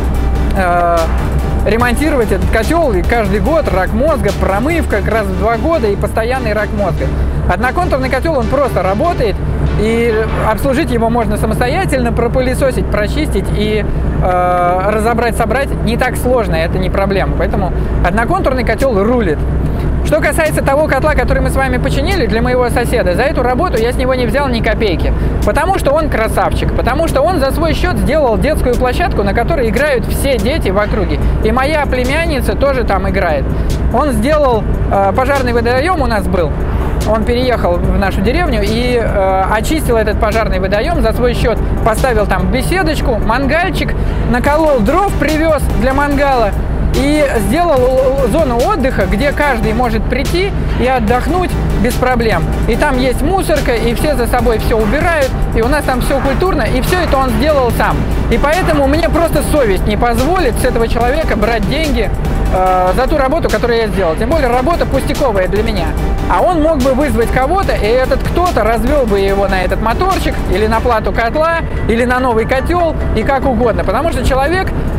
э, ремонтировать этот котел, и каждый год рак мозга, промывка как раз в два года и постоянный рак мозга. Одноконтурный котел, он просто работает, и обслужить его можно самостоятельно, пропылесосить, прочистить и э, разобрать, собрать не так сложно, это не проблема. Поэтому одноконтурный котел рулит. Что касается того котла, который мы с вами починили для моего соседа, за эту работу я с него не взял ни копейки. Потому что он красавчик, потому что он за свой счет сделал детскую площадку, на которой играют все дети в округе. И моя племянница тоже там играет. Он сделал э, пожарный водоем, у нас был. Он переехал в нашу деревню и э, очистил этот пожарный водоем за свой счет. Поставил там беседочку, мангальчик, наколол дров, привез для мангала. И сделал зону отдыха, где каждый может прийти и отдохнуть без проблем. И там есть мусорка, и все за собой все убирают, и у нас там все культурно, и все это он сделал сам. И поэтому мне просто совесть не позволит с этого человека брать деньги э, за ту работу, которую я сделал. Тем более работа пустяковая для меня. А он мог бы вызвать кого-то, и этот кто-то развел бы его на этот моторчик, или на плату котла, или на новый котел, и как угодно. Потому что человек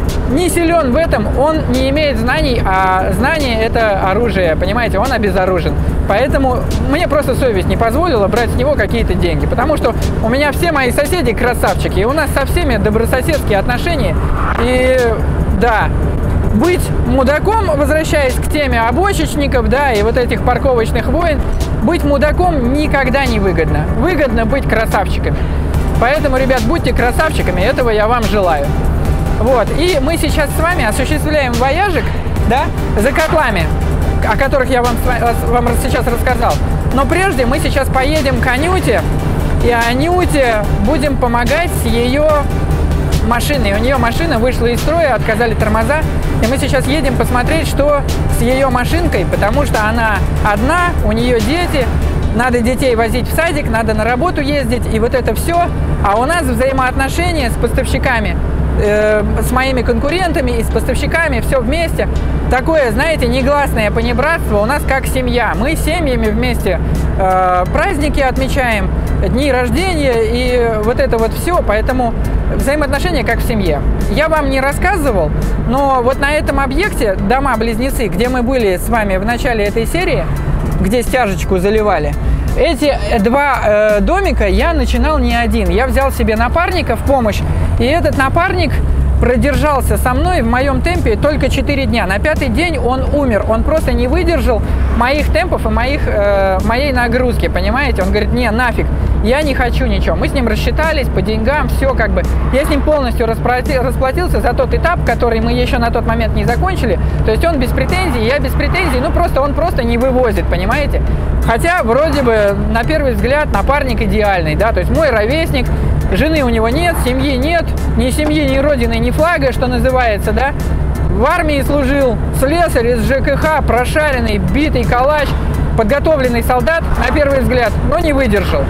не силен в этом, он не имеет знаний, а знание – это оружие, понимаете, он обезоружен. Поэтому мне просто совесть не позволила брать с него какие-то деньги, потому что у меня все мои соседи красавчики, и у нас со всеми добрососедские отношения, и да, быть мудаком, возвращаясь к теме обочечников, да, и вот этих парковочных войн, быть мудаком никогда не выгодно. Выгодно быть красавчиками. Поэтому, ребят, будьте красавчиками, этого я вам желаю. Вот, и мы сейчас с вами осуществляем вояжик, да, за котлами, о которых я вам, вам сейчас рассказал. Но прежде мы сейчас поедем к Анюте, и Анюте будем помогать с ее машиной. У нее машина вышла из строя, отказали тормоза, и мы сейчас едем посмотреть, что с ее машинкой, потому что она одна, у нее дети, надо детей возить в садик, надо на работу ездить, и вот это все. А у нас взаимоотношения с поставщиками, э, с моими конкурентами и с поставщиками, все вместе. Такое, знаете, негласное понебратство у нас как семья. Мы семьями вместе э, праздники отмечаем, дни рождения и вот это вот все. Поэтому взаимоотношения как в семье. Я вам не рассказывал, но вот на этом объекте дома-близнецы, где мы были с вами в начале этой серии, где стяжечку заливали, эти два э, домика я начинал не один. Я взял себе напарника в помощь, и этот напарник продержался со мной в моем темпе только четыре дня. На пятый день он умер. Он просто не выдержал моих темпов и моих, э, моей нагрузки, понимаете? Он говорит, не, нафиг, я не хочу ничего. Мы с ним рассчитались по деньгам, все как бы. Я с ним полностью расплати, расплатился за тот этап, который мы еще на тот момент не закончили. То есть он без претензий, я без претензий, ну просто он просто не вывозит, понимаете? Хотя вроде бы на первый взгляд напарник идеальный, да, то есть мой ровесник, жены у него нет, семьи нет, ни семьи, ни родины, ни флага, что называется, да. В армии служил, слесарь из ЖКХ, прошаренный, битый калач, подготовленный солдат, на первый взгляд, но не выдержал.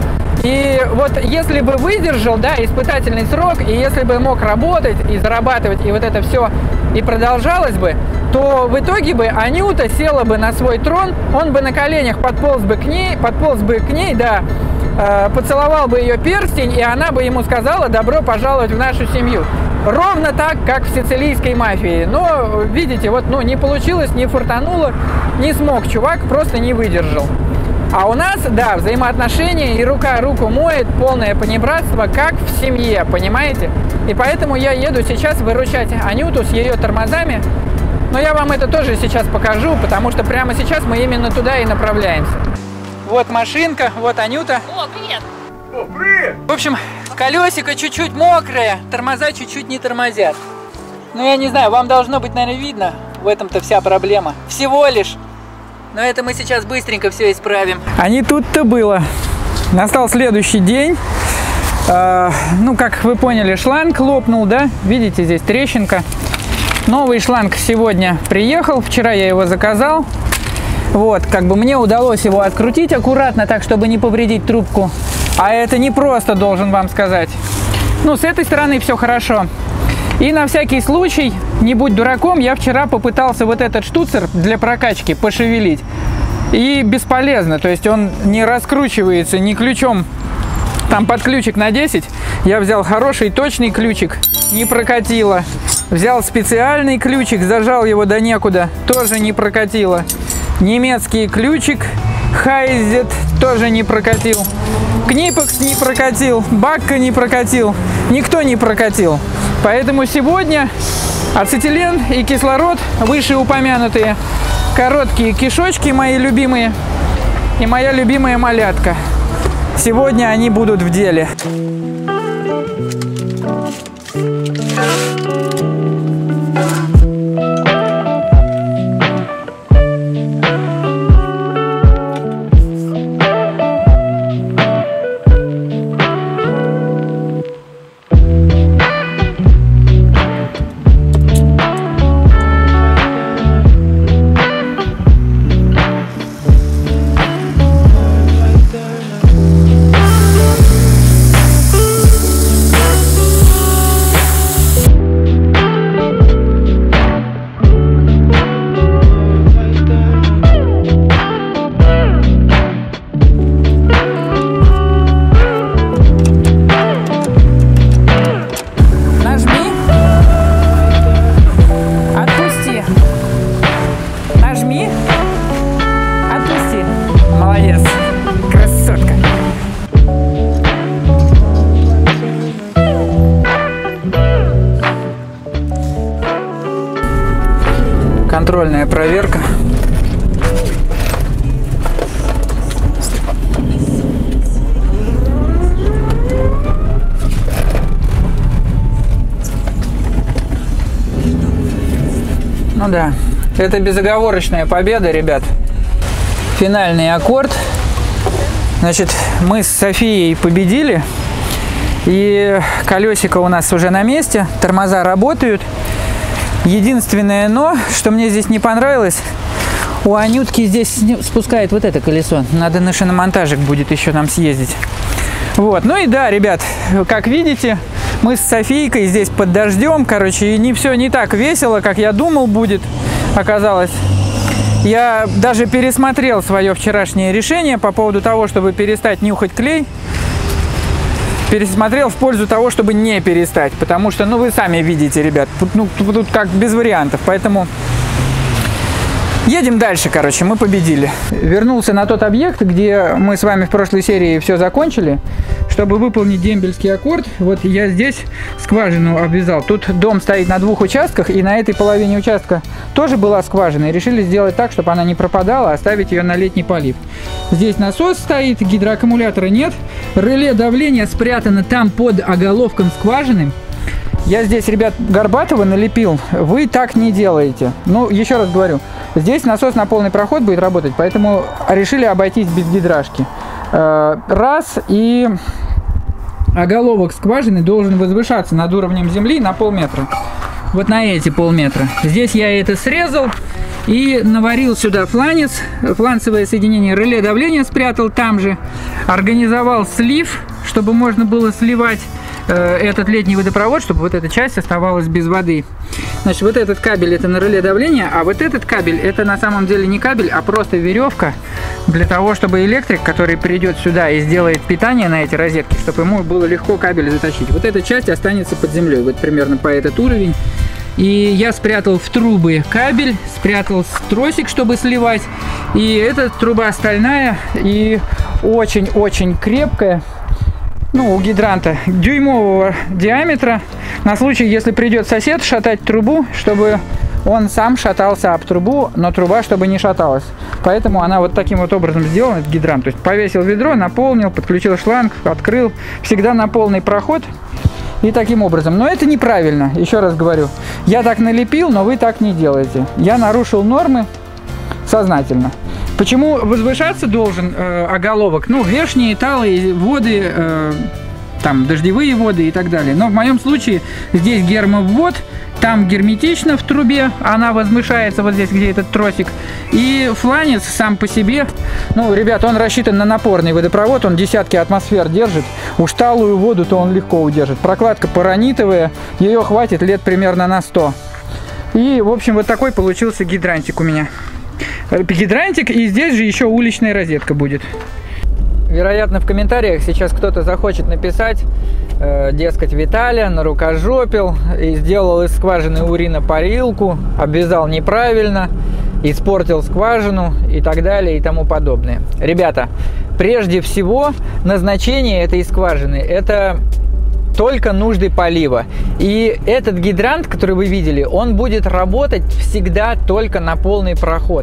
И вот если бы выдержал, да, испытательный срок, и если бы мог работать и зарабатывать, и вот это все и продолжалось бы, то в итоге бы Анюта села бы на свой трон, он бы на коленях подполз бы к ней, подполз бы к ней, да, э, поцеловал бы ее перстень, и она бы ему сказала: добро пожаловать в нашу семью. Ровно так, как в сицилийской мафии. Но, видите, вот, ну, не получилось, не фартануло, не смог чувак, просто не выдержал. А у нас, да, взаимоотношения, и рука руку моет, полное понебратство, как в семье, понимаете? И поэтому я еду сейчас выручать Анюту с ее тормозами. Но я вам это тоже сейчас покажу, потому что прямо сейчас мы именно туда и направляемся. Вот машинка, вот Анюта. О, привет! О, привет! В общем, колесико чуть-чуть мокрое, тормоза чуть-чуть не тормозят. Ну, я не знаю, вам должно быть, наверное, видно, в этом-то вся проблема. Всего лишь. Но это мы сейчас быстренько все исправим. А не тут-то было. Настал следующий день. Э, ну, как вы поняли, шланг лопнул, да? Видите, здесь трещинка. Новый шланг сегодня приехал. Вчера я его заказал. Вот, как бы мне удалось его открутить аккуратно, так, чтобы не повредить трубку. А это не просто, должен вам сказать. Ну, с этой стороны все хорошо. И на всякий случай, не будь дураком, я вчера попытался вот этот штуцер для прокачки пошевелить. И бесполезно, то есть он не раскручивается ни ключом. Там под ключик на десять. Я взял хороший точный ключик, не прокатило. Взял специальный ключик, зажал его до некуда, тоже не прокатило. Немецкий ключик Хайзет тоже не прокатил. Книпекс не прокатил, Бакка не прокатил, никто не прокатил. Поэтому сегодня ацетилен и кислород, вышеупомянутые короткие кишочки мои любимые, и моя любимая малятка. Сегодня они будут в деле. контрольная проверка. Ну да, это безоговорочная победа, ребят. Финальный аккорд. Значит, мы с Софией победили. И колесико у нас уже на месте. Тормоза работают. Единственное но, что мне здесь не понравилось, у Анютки здесь спускает вот это колесо. Надо на шиномонтажик будет еще нам съездить. Вот, ну и да, ребят, как видите, мы с Софийкой здесь под дождем, короче, и не все не так весело, как я думал будет, оказалось. Я даже пересмотрел свое вчерашнее решение по поводу того, чтобы перестать нюхать клей. Пересмотрел в пользу того, чтобы не перестать, потому что, ну, вы сами видите, ребят, ну, тут как без вариантов, поэтому едем дальше, короче, мы победили. Вернулся на тот объект, где мы с вами в прошлой серии все закончили. Чтобы выполнить дембельский аккорд, вот я здесь скважину обвязал. Тут дом стоит на двух участках, и на этой половине участка тоже была скважина. И решили сделать так, чтобы она не пропадала, оставить ее на летний полив. Здесь насос стоит, гидроаккумулятора нет. Реле давления спрятано там под оголовком скважины. Я здесь, ребят, Горбатова налепил. Вы так не делаете. Ну, еще раз говорю, здесь насос на полный проход будет работать, поэтому решили обойтись без гидрашки. Раз, и оголовок скважины должен возвышаться над уровнем земли на полметра. Вот на эти полметра. Здесь я это срезал и наварил сюда фланец. Фланцевое соединение реле давления спрятал там же. Организовал слив, чтобы можно было сливать э, этот летний водопровод, чтобы вот эта часть оставалась без воды. Значит, вот этот кабель это на реле давления, а вот этот кабель это на самом деле не кабель, а просто веревка для того, чтобы электрик, который придет сюда и сделает питание на эти розетки, чтобы ему было легко кабель затащить. Вот эта часть останется под землей, вот примерно по этот уровень. И я спрятал в трубы кабель, спрятал тросик, чтобы сливать. И эта труба стальная и очень-очень крепкая. Ну, у гидранта дюймового диаметра, на случай, если придет сосед шатать трубу, чтобы он сам шатался об трубу, но труба, чтобы не шаталась. Поэтому она вот таким вот образом сделана, этот гидрант. То есть повесил ведро, наполнил, подключил шланг, открыл. Всегда на полный проход и таким образом. Но это неправильно, еще раз говорю. Я так налепил, но вы так не делаете. Я нарушил нормы сознательно. Почему возвышаться должен э, оголовок? Ну, верхние талые воды, э, там, дождевые воды и так далее. Но в моем случае здесь гермоввод, там герметично в трубе, она возвышается вот здесь, где этот тросик. И фланец сам по себе, ну, ребят, он рассчитан на напорный водопровод, он десятки атмосфер держит. Уж талую воду-то он легко удержит. Прокладка паранитовая, ее хватит лет примерно на сто. И, в общем, вот такой получился гидрантик у меня. Гидрантик, и здесь же еще уличная розетка будет. Вероятно, в комментариях сейчас кто-то захочет написать, э, дескать, Виталя нарукожопил и сделал из скважины уринопарилку, обвязал неправильно, испортил скважину и так далее и тому подобное. Ребята, прежде всего назначение этой скважины это только нужды полива. И этот гидрант, который вы видели, он будет работать всегда только на полный проход.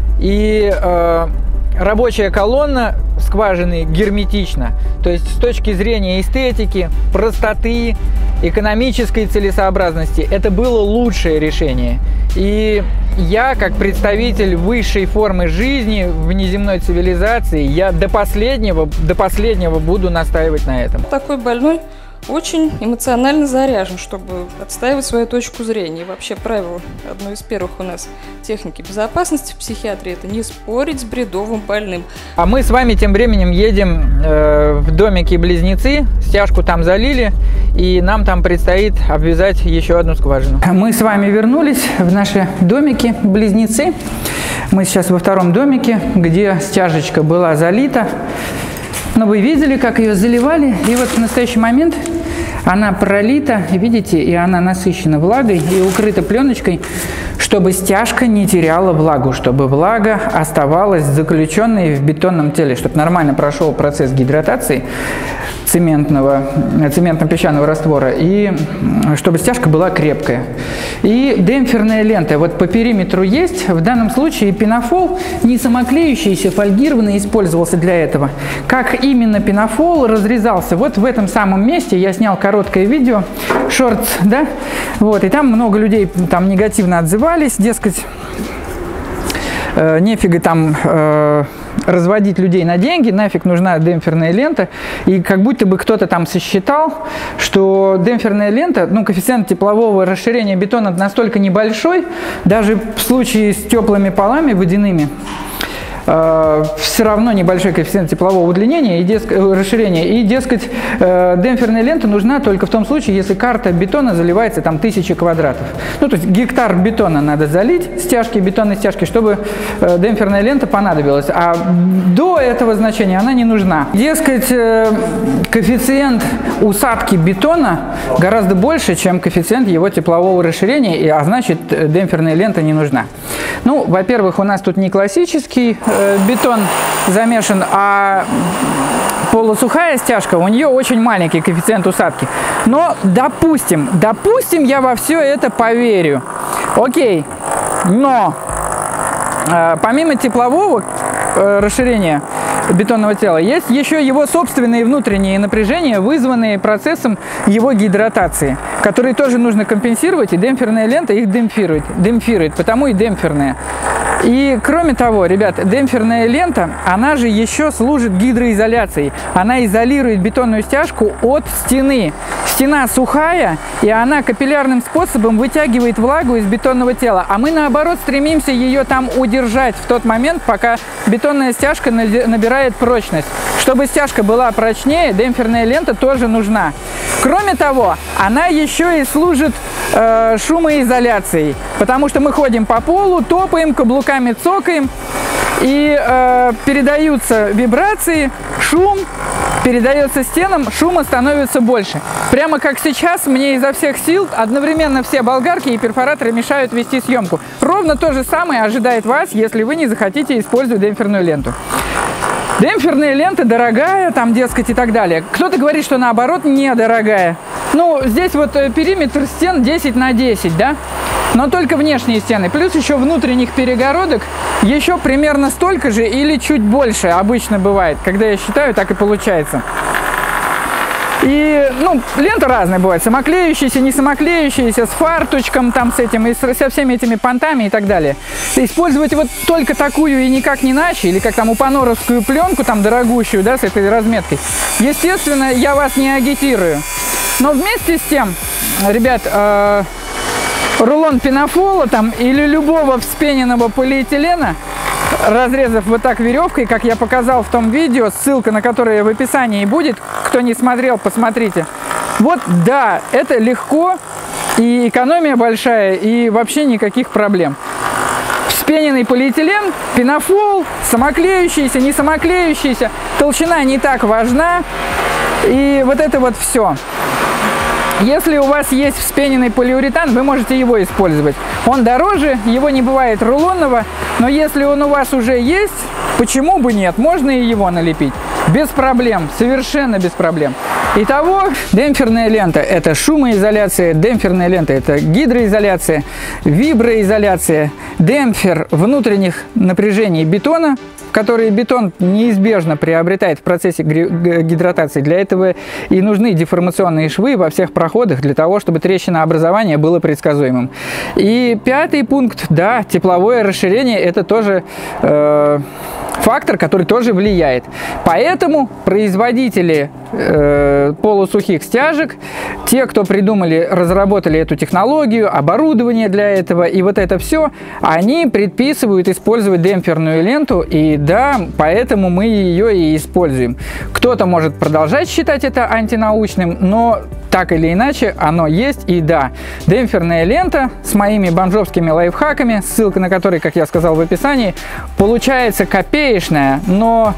И э, рабочая колонна скважины герметична. То есть с точки зрения эстетики, простоты, экономической целесообразности, это было лучшее решение. И я, как представитель высшей формы жизни в внеземной цивилизации, я до последнего, до последнего буду настаивать на этом. Такой больной очень эмоционально заряжен, чтобы отстаивать свою точку зрения. И вообще правило, одно из первых у нас техники безопасности в психиатрии, это не спорить с бредовым больным. А мы с вами тем временем едем э, в домике Близнецы, стяжку там залили, и нам там предстоит обвязать еще одну скважину. Мы с вами вернулись в наши домики Близнецы. Мы сейчас во втором домике, где стяжечка была залита. Но вы видели, как ее заливали, и вот в настоящий момент Она пролита, видите, и она насыщена влагой и укрыта пленочкой, чтобы стяжка не теряла влагу, чтобы влага оставалась заключенной в бетонном теле, чтобы нормально прошел процесс гидратации цементного, цементно-песчаного раствора, и чтобы стяжка была крепкая. И демпферная лента вот по периметру есть. В данном случае пенофол не самоклеющийся, фольгированный использовался для этого. Как именно пенофол разрезался? Вот в этом самом месте я снял короткое видео, шортс, да, вот, и там много людей там негативно отзывались, дескать, э, нефига там э, разводить людей на деньги, нафиг нужна демпферная лента. И как будто бы кто-то там сосчитал, что демпферная лента, ну, коэффициент теплового расширения бетона настолько небольшой, даже в случае с теплыми полами водяными, э, все равно небольшой коэффициент теплового удлинения и деск... расширения. И, дескать, э, демпферная лента нужна только в том случае, если карта бетона заливается там тысячи квадратов. Ну, то есть гектар бетона надо залить, стяжки, бетонной стяжки, чтобы э, демпферная лента понадобилась. А до этого значения она не нужна. Дескать, э, коэффициент усадки бетона гораздо больше, чем коэффициент его теплового расширения, и, а значит, демпферная лента не нужна. Ну, во-первых, у нас тут не классический э, бетон замешан, а полусухая стяжка, у нее очень маленький коэффициент усадки. Но, допустим, допустим, я во все это поверю. Окей, но э, помимо теплового э, расширения бетонного тела, есть еще его собственные внутренние напряжения, вызванные процессом его гидратации, которые тоже нужно компенсировать, и демпферная лента их демпфирует, демпфирует, потому и демпферная. И кроме того, ребят, демпферная лента, она же еще служит гидроизоляцией. Она изолирует бетонную стяжку от стены. Стена сухая, и она капиллярным способом вытягивает влагу из бетонного тела. А мы, наоборот, стремимся ее там удержать в тот момент, пока бетонная стяжка набирает прочность. Чтобы стяжка была прочнее, демпферная лента тоже нужна. Кроме того, она еще и служит э, шумоизоляцией, потому что мы ходим по полу, топаем, каблуками цокаем, и э, передаются вибрации, шум, передается стенам, шума становится больше. Прямо как сейчас мне изо всех сил одновременно все болгарки и перфораторы мешают вести съемку. Ровно то же самое ожидает вас, если вы не захотите использовать демпферную ленту. Демпферная лента дорогая, там, дескать, и так далее. Кто-то говорит, что наоборот недорогая. Ну, здесь вот периметр стен десять на десять, да? Но только внешние стены. Плюс еще внутренних перегородок еще примерно столько же или чуть больше обычно бывает. Когда я считаю, так и получается. И, ну, лента разная бывает. Самоклеющаяся, не самоклеющаяся, с фарточком, там, с этим, и со всеми этими понтами и так далее. Использовать вот только такую и никак не иначе, или как там упаноровскую пленку, там, дорогущую, да, с этой разметкой, естественно, я вас не агитирую. Но вместе с тем, ребят, э, рулон пенофола там или любого вспененного полиэтилена, разрезав вот так веревкой, как я показал в том видео, ссылка на которое в описании будет, кто не смотрел, посмотрите. Вот, да, это легко, и экономия большая, и вообще никаких проблем. Вспененный полиэтилен, пенофол, самоклеющийся, не самоклеющийся, толщина не так важна, и вот это вот все. Если у вас есть вспененный полиуретан, вы можете его использовать. Он дороже, его не бывает рулонного, но если он у вас уже есть, почему бы нет? Можно и его налепить. Без проблем, совершенно без проблем. Итого, демпферная лента – это шумоизоляция, демпферная лента – это гидроизоляция, виброизоляция, демпфер внутренних напряжений бетона, которые бетон неизбежно приобретает в процессе гидратации. Для этого и нужны деформационные швы во всех проходах, для того, чтобы трещинообразование было предсказуемым. И пятый пункт, да, тепловое расширение – это тоже э, фактор, который тоже влияет. Поэтому производители э, полусухих стяжек, те, кто придумали, разработали эту технологию, оборудование для этого и вот это все, они предписывают использовать демпферную ленту, и да, поэтому мы ее и используем. Кто-то может продолжать считать это антинаучным, но так или иначе оно есть, и да, демпферная лента с моими бомжовскими лайфхаками, ссылка на который, как я сказал в описании, получается копеечная, но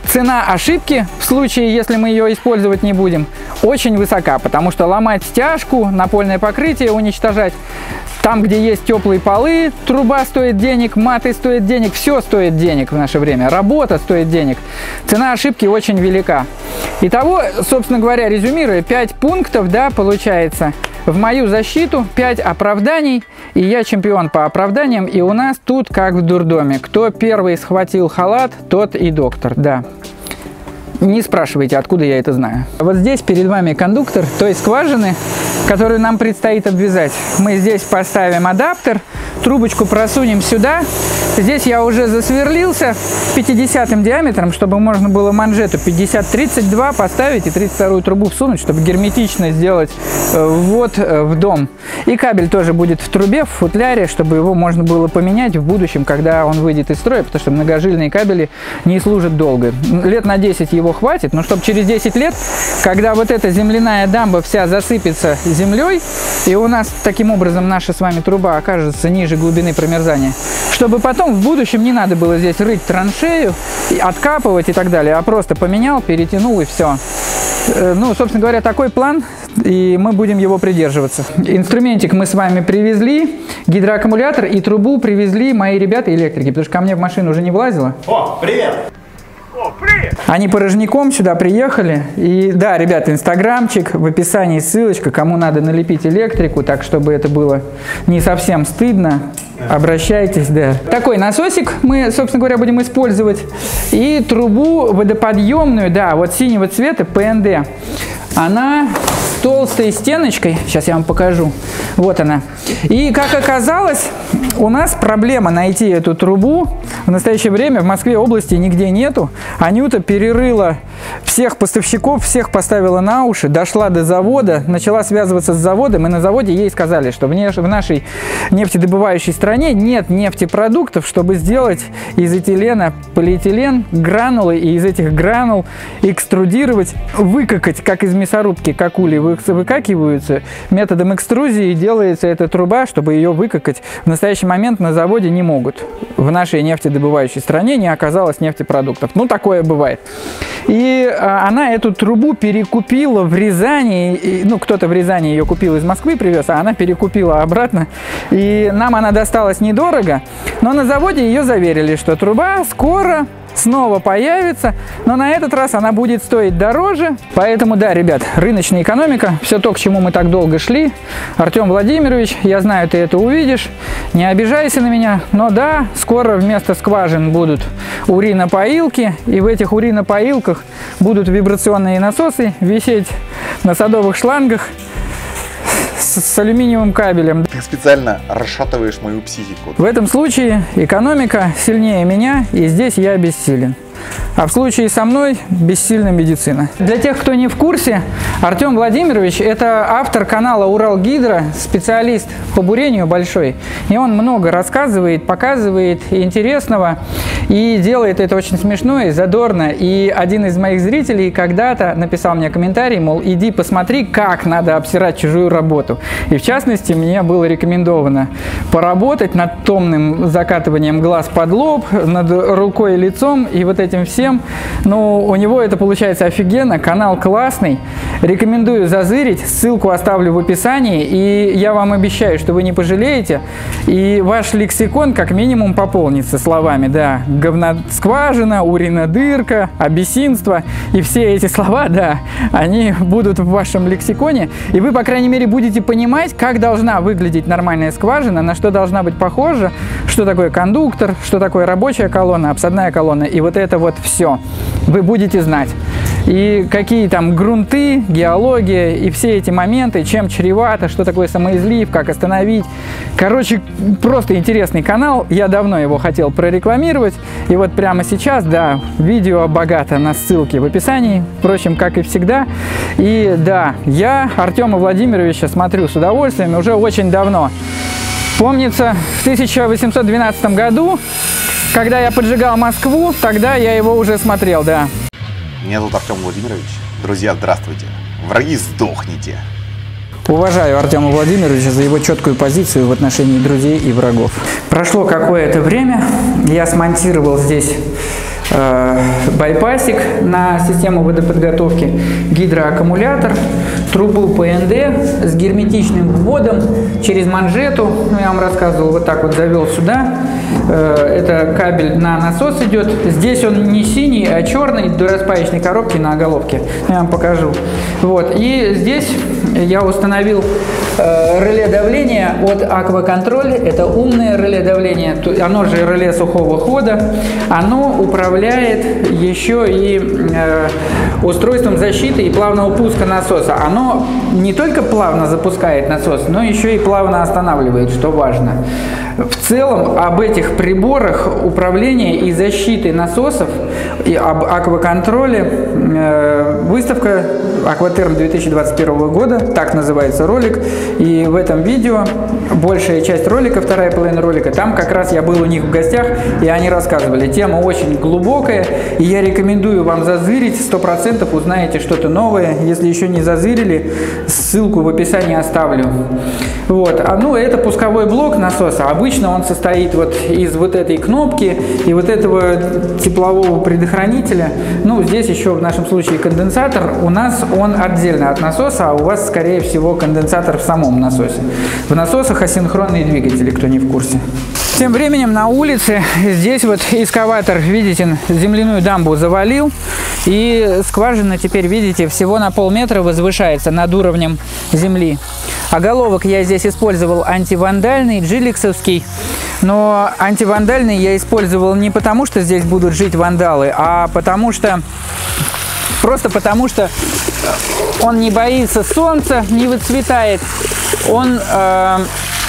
цена ошибки, в случае, если мы ее использовать не будем, очень высока, потому что ломать стяжку, напольное покрытие уничтожать, там, где есть теплые полы, труба стоит денег, маты стоят денег, все стоит денег в наше время, работа стоит денег. Цена ошибки очень велика. Итого, собственно говоря, резюмируя, пять пунктов, да, получается, в мою защиту, пять оправданий, и я чемпион по оправданиям, и у нас тут как в дурдоме. Кто первый схватил халат, тот и доктор, да. Не спрашивайте, откуда я это знаю. Вот здесь перед вами кондуктор той скважины, которую нам предстоит обвязать. Мы здесь поставим адаптер, трубочку просунем сюда. Здесь я уже засверлился пятидесятым диаметром, чтобы можно было манжету пятьдесят тридцать два поставить и тридцать вторую трубу всунуть, чтобы герметично сделать ввод в дом. И кабель тоже будет в трубе, в футляре, чтобы его можно было поменять в будущем, когда он выйдет из строя, потому что многожильные кабели не служат долго. Лет на десять его хватит, но чтобы через десять лет, когда вот эта земляная дамба вся засыпется землей, и у нас таким образом наша с вами труба окажется ниже глубины промерзания, чтобы потом в будущем не надо было здесь рыть траншею, откапывать и так далее, а просто поменял, перетянул и все. Ну, собственно говоря, такой план, и мы будем его придерживаться. Инструментик мы с вами привезли, гидроаккумулятор и трубу привезли мои ребята электрики, потому что ко мне в машину уже не влазило. О, привет! О, привет! Они порожняком сюда приехали. И да, ребята, инстаграмчик, в описании ссылочка, кому надо налепить электрику, так чтобы это было не совсем стыдно. Обращайтесь, да. Такой насосик мы, собственно говоря, будем использовать. И трубу водоподъемную, да, вот синего цвета, пэ эн дэ. Она с толстой стеночкой. Сейчас я вам покажу. Вот она. И, как оказалось, у нас проблема найти эту трубу. В настоящее время в Москве области нигде нету. Анюта перерыла всех поставщиков, всех поставила на уши, дошла до завода, начала связываться с заводом, и на заводе ей сказали, что в нашей нефтедобывающей стране нет нефтепродуктов, чтобы сделать из этилена полиэтилен, гранулы, и из этих гранул экструдировать, выкакать, как из мясорубки, как ули выкакиваются, методом экструзии делается эта труба, чтобы ее выкакать. В настоящий момент на заводе не могут. В нашей нефтедобывающей стране не оказалось нефтепродуктов. Ну, такое бывает. И а, она эту трубу перекупила в Рязани. И, ну, кто-то в Рязани ее купил из Москвы, привез, а она перекупила обратно. И нам она досталась недорого. Но на заводе ее заверили, что труба скоро снова появится, но на этот раз она будет стоить дороже. Поэтому, да, ребят, рыночная экономика, все то, к чему мы так долго шли. Артем Владимирович, я знаю, ты это увидишь, не обижайся на меня, но да, скоро вместо скважин будут уринопоилки, и в этих уринопоилках будут вибрационные насосы висеть на садовых шлангах с, с алюминиевым кабелем. Ты специально расшатываешь мою психику. В этом случае экономика сильнее меня, и здесь я бессилен. А в случае со мной бессильна медицина. Для тех, кто не в курсе, Артем Владимирович – это автор канала Уралгидро, специалист по бурению большой. И он много рассказывает, показывает интересного, и делает это очень смешно и задорно. И один из моих зрителей когда-то написал мне комментарий, мол, иди посмотри, как надо обсирать чужую работу. И в частности, мне было рекомендовано поработать над томным закатыванием глаз под лоб, над рукой и лицом, и вот этим всем. Ну, у него это получается офигенно, канал классный. Рекомендую зазырить, ссылку оставлю в описании, и я вам обещаю, что вы не пожалеете, и ваш лексикон как минимум пополнится словами, да, говноскважина, уринодырка, абиссинство, и все эти слова, да, они будут в вашем лексиконе, и вы, по крайней мере, будете понимать, как должна выглядеть нормальная скважина, на что должна быть похожа, что такое кондуктор, что такое рабочая колонна, обсадная колонна, и вот это вот все вы будете знать. И какие там грунты, геология и все эти моменты, чем чревато, что такое самоизлив, как остановить. Короче, просто интересный канал. Я давно его хотел прорекламировать. И вот прямо сейчас, да, видео богато на ссылке в описании. Впрочем, как и всегда. И да, я Артема Владимировича смотрю с удовольствием уже очень давно. Помнится, в тысяча восемьсот двенадцатом году, когда я поджигал Москву, тогда я его уже смотрел, да. Меня зовут Артем Владимирович. Друзья, здравствуйте. Враги, сдохните. Уважаю Артема Владимировича за его четкую позицию в отношении друзей и врагов. Прошло какое-то время, я смонтировал здесь э, байпасик на систему водоподготовки, гидроаккумулятор, трубу пэ эн дэ с герметичным вводом через манжету. Ну, я вам рассказывал, вот так вот завел сюда. Э, это кабель на насос идет. Здесь он не синий, а черный, до распаечной коробки на оголовке. Я вам покажу. Вот. И здесь я установил э, реле давления от Акваконтроль. Это умное реле давления. Оно же реле сухого хода. Оно управляет еще и э, устройством защиты и плавного пуска насоса. Оно не только плавно запускает насос, но еще и плавно останавливает, что важно. В целом об этих приборах управления и защиты насосов и об акваконтроле э, выставка Акватерм две тысячи двадцать первого года, так называется ролик. И в этом видео большая часть ролика, вторая половина ролика, там как раз я был у них в гостях, и они рассказывали. Тема очень глубокая, и я рекомендую вам зазырить, сто процентов узнаете что-то новое. Если еще не зазырили, ссылку в описании оставлю. Вот. А, ну, это пусковой блок насоса. Обычно он состоит вот из вот этой кнопки и вот этого теплового предохранителя. Ну, здесь еще в нашем случае конденсатор. У нас он отдельно от насоса, а у вас, скорее всего, конденсатор в самом насосе. В насосах асинхронные двигатели, кто не в курсе. Тем временем на улице здесь вот экскаватор, видите, земляную дамбу завалил. И скважина теперь, видите, всего на полметра возвышается над уровнем земли. Оголовок я здесь использовал антивандальный, джиликсовский. Но антивандальный я использовал не потому, что здесь будут жить вандалы, а потому что... Просто потому что он не боится солнца, не выцветает. Он э,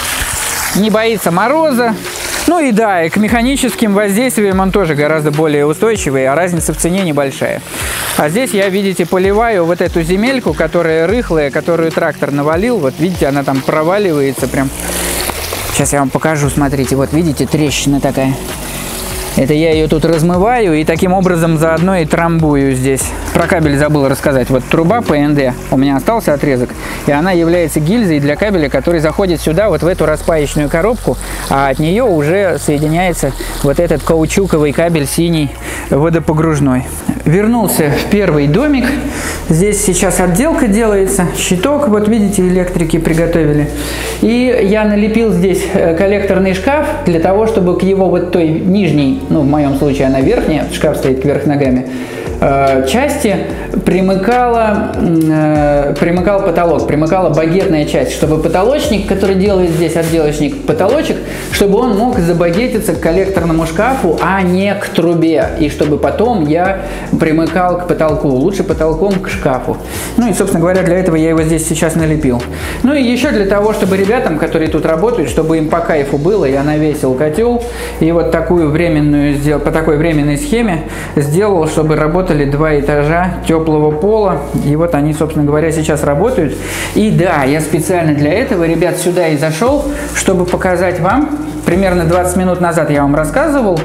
не боится мороза. Ну и да, и к механическим воздействиям он тоже гораздо более устойчивый, а разница в цене небольшая. А здесь я, видите, поливаю вот эту земельку, которая рыхлая, которую трактор навалил. Вот видите, она там проваливается прям. Сейчас я вам покажу, смотрите, вот видите, трещина такая. Это я ее тут размываю и таким образом заодно и трамбую здесь. Про кабель забыл рассказать. Вот труба пэ эн дэ, у меня остался отрезок, и она является гильзой для кабеля, который заходит сюда, вот в эту распаечную коробку, а от нее уже соединяется вот этот каучуковый кабель синий водопогружной. Вернулся в первый домик. Здесь сейчас отделка делается, щиток, вот видите, электрики приготовили. И я налепил здесь коллекторный шкаф для того, чтобы к его вот той нижней, ну в моем случае она верхняя, шкаф стоит кверх ногами, части примыкала, примыкал потолок, примыкала багетная часть, чтобы потолочник, который делает здесь отделочник, потолочек, чтобы он мог забагетиться к коллекторному шкафу, а не к трубе, и чтобы потом я примыкал к потолку, лучше потолком к шкафу. Ну и, собственно говоря, для этого я его здесь сейчас налепил. Ну и еще для того, чтобы ребятам, которые тут работают, чтобы им по кайфу было, я навесил котел, и вот такую временную, сделал, по такой временной схеме сделал, чтобы работать два этажа теплого пола. И вот они, собственно говоря, сейчас работают. И да, я специально для этого, ребят, сюда и зашел, чтобы показать вам. Примерно двадцать минут назад я вам рассказывал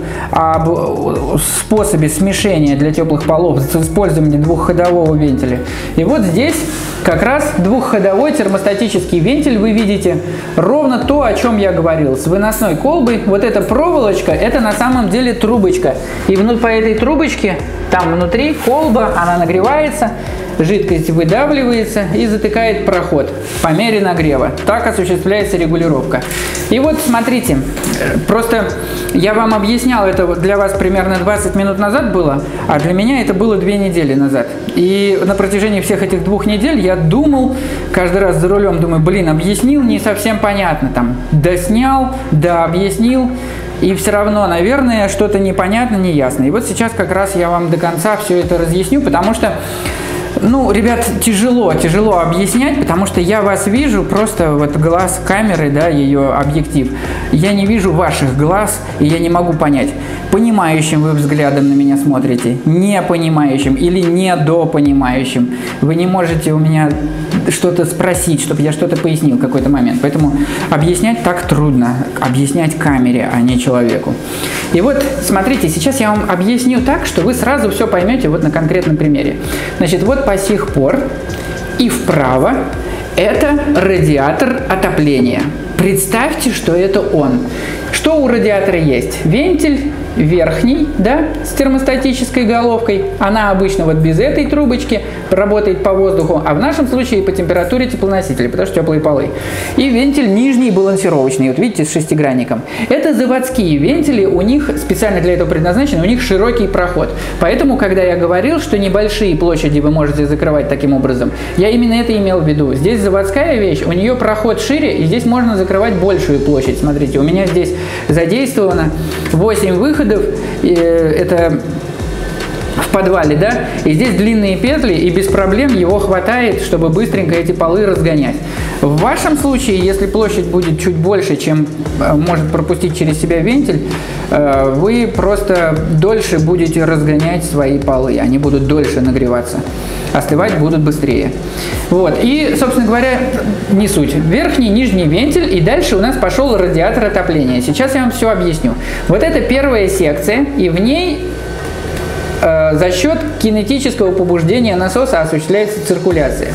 об способе смешения для теплых полов с использованием двухходового вентиля. И вот здесь как раз двухходовой термостатический вентиль, вы видите, ровно то, о чем я говорил, с выносной колбой. Вот эта проволочка, это на самом деле трубочка. И внутри по этой трубочке, там внутри колба, она нагревается, жидкость выдавливается и затыкает проход по мере нагрева. Так осуществляется регулировка. И вот смотрите, просто я вам объяснял, это для вас примерно двадцать минут назад было, а для меня это было две недели назад. И на протяжении всех этих двух недель я думал, каждый раз за рулем думаю, блин, объяснил, не совсем понятно, там, доснял, да, объяснил. И все равно, наверное, что-то непонятно, неясно. И вот сейчас как раз я вам до конца все это разъясню, потому что, ну, ребят, тяжело, тяжело объяснять, потому что я вас вижу, просто вот глаз камеры, да, ее объектив. Я не вижу ваших глаз, и я не могу понять, понимающим вы взглядом на меня смотрите, непонимающим или недопонимающим. Вы не можете у меня что-то спросить, чтобы я что-то пояснил в какой-то момент. Поэтому объяснять так трудно, объяснять камере, а не человеку. И вот, смотрите, сейчас я вам объясню так, что вы сразу все поймете вот на конкретном примере. Значит, вот по сих пор и вправо это радиатор отопления. Представьте, что это он. Что у радиатора есть? Вентиль верхний, да, с термостатической головкой. Она обычно вот без этой трубочки работает по воздуху, а в нашем случае по температуре теплоносителя, потому что теплые полы. И вентиль нижний балансировочный, вот видите, с шестигранником. Это заводские вентили, у них специально для этого предназначены, у них широкий проход. Поэтому, когда я говорил, что небольшие площади вы можете закрывать таким образом, я именно это имел в виду. Здесь заводская вещь, у нее проход шире, и здесь можно закрывать большую площадь. Смотрите, у меня здесь задействовано восемь выходов, это в подвале, да, и здесь длинные петли, и без проблем его хватает, чтобы быстренько эти полы разгонять. В вашем случае, если площадь будет чуть больше, чем может пропустить через себя вентиль, вы просто дольше будете разгонять свои полы, они будут дольше нагреваться, остывать будут быстрее. Вот, и, собственно говоря, не суть. Верхний, нижний вентиль, и дальше у нас пошел радиатор отопления. Сейчас я вам все объясню. Вот это первая секция, и в ней э, за счет кинетического побуждения насоса осуществляется циркуляция.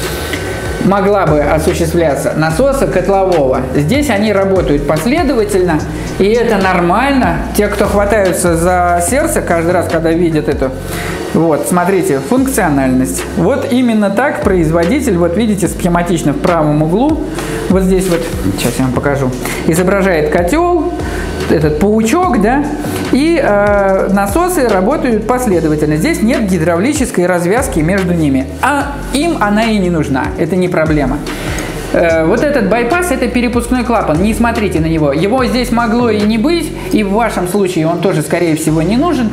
Могла бы осуществляться насоса котлового. Здесь они работают последовательно, и это нормально. Те, кто хватаются за сердце каждый раз, когда видят эту, вот, смотрите, функциональность. Вот именно так производитель, вот видите, схематично в правом углу, вот здесь вот, сейчас я вам покажу, изображает котел, этот паучок, да, и э, насосы работают последовательно. Здесь нет гидравлической развязки между ними, а им она и не нужна, это не проблема. Э, вот этот байпас — это перепускной клапан, не смотрите на него, его здесь могло и не быть, и в вашем случае он тоже, скорее всего, не нужен.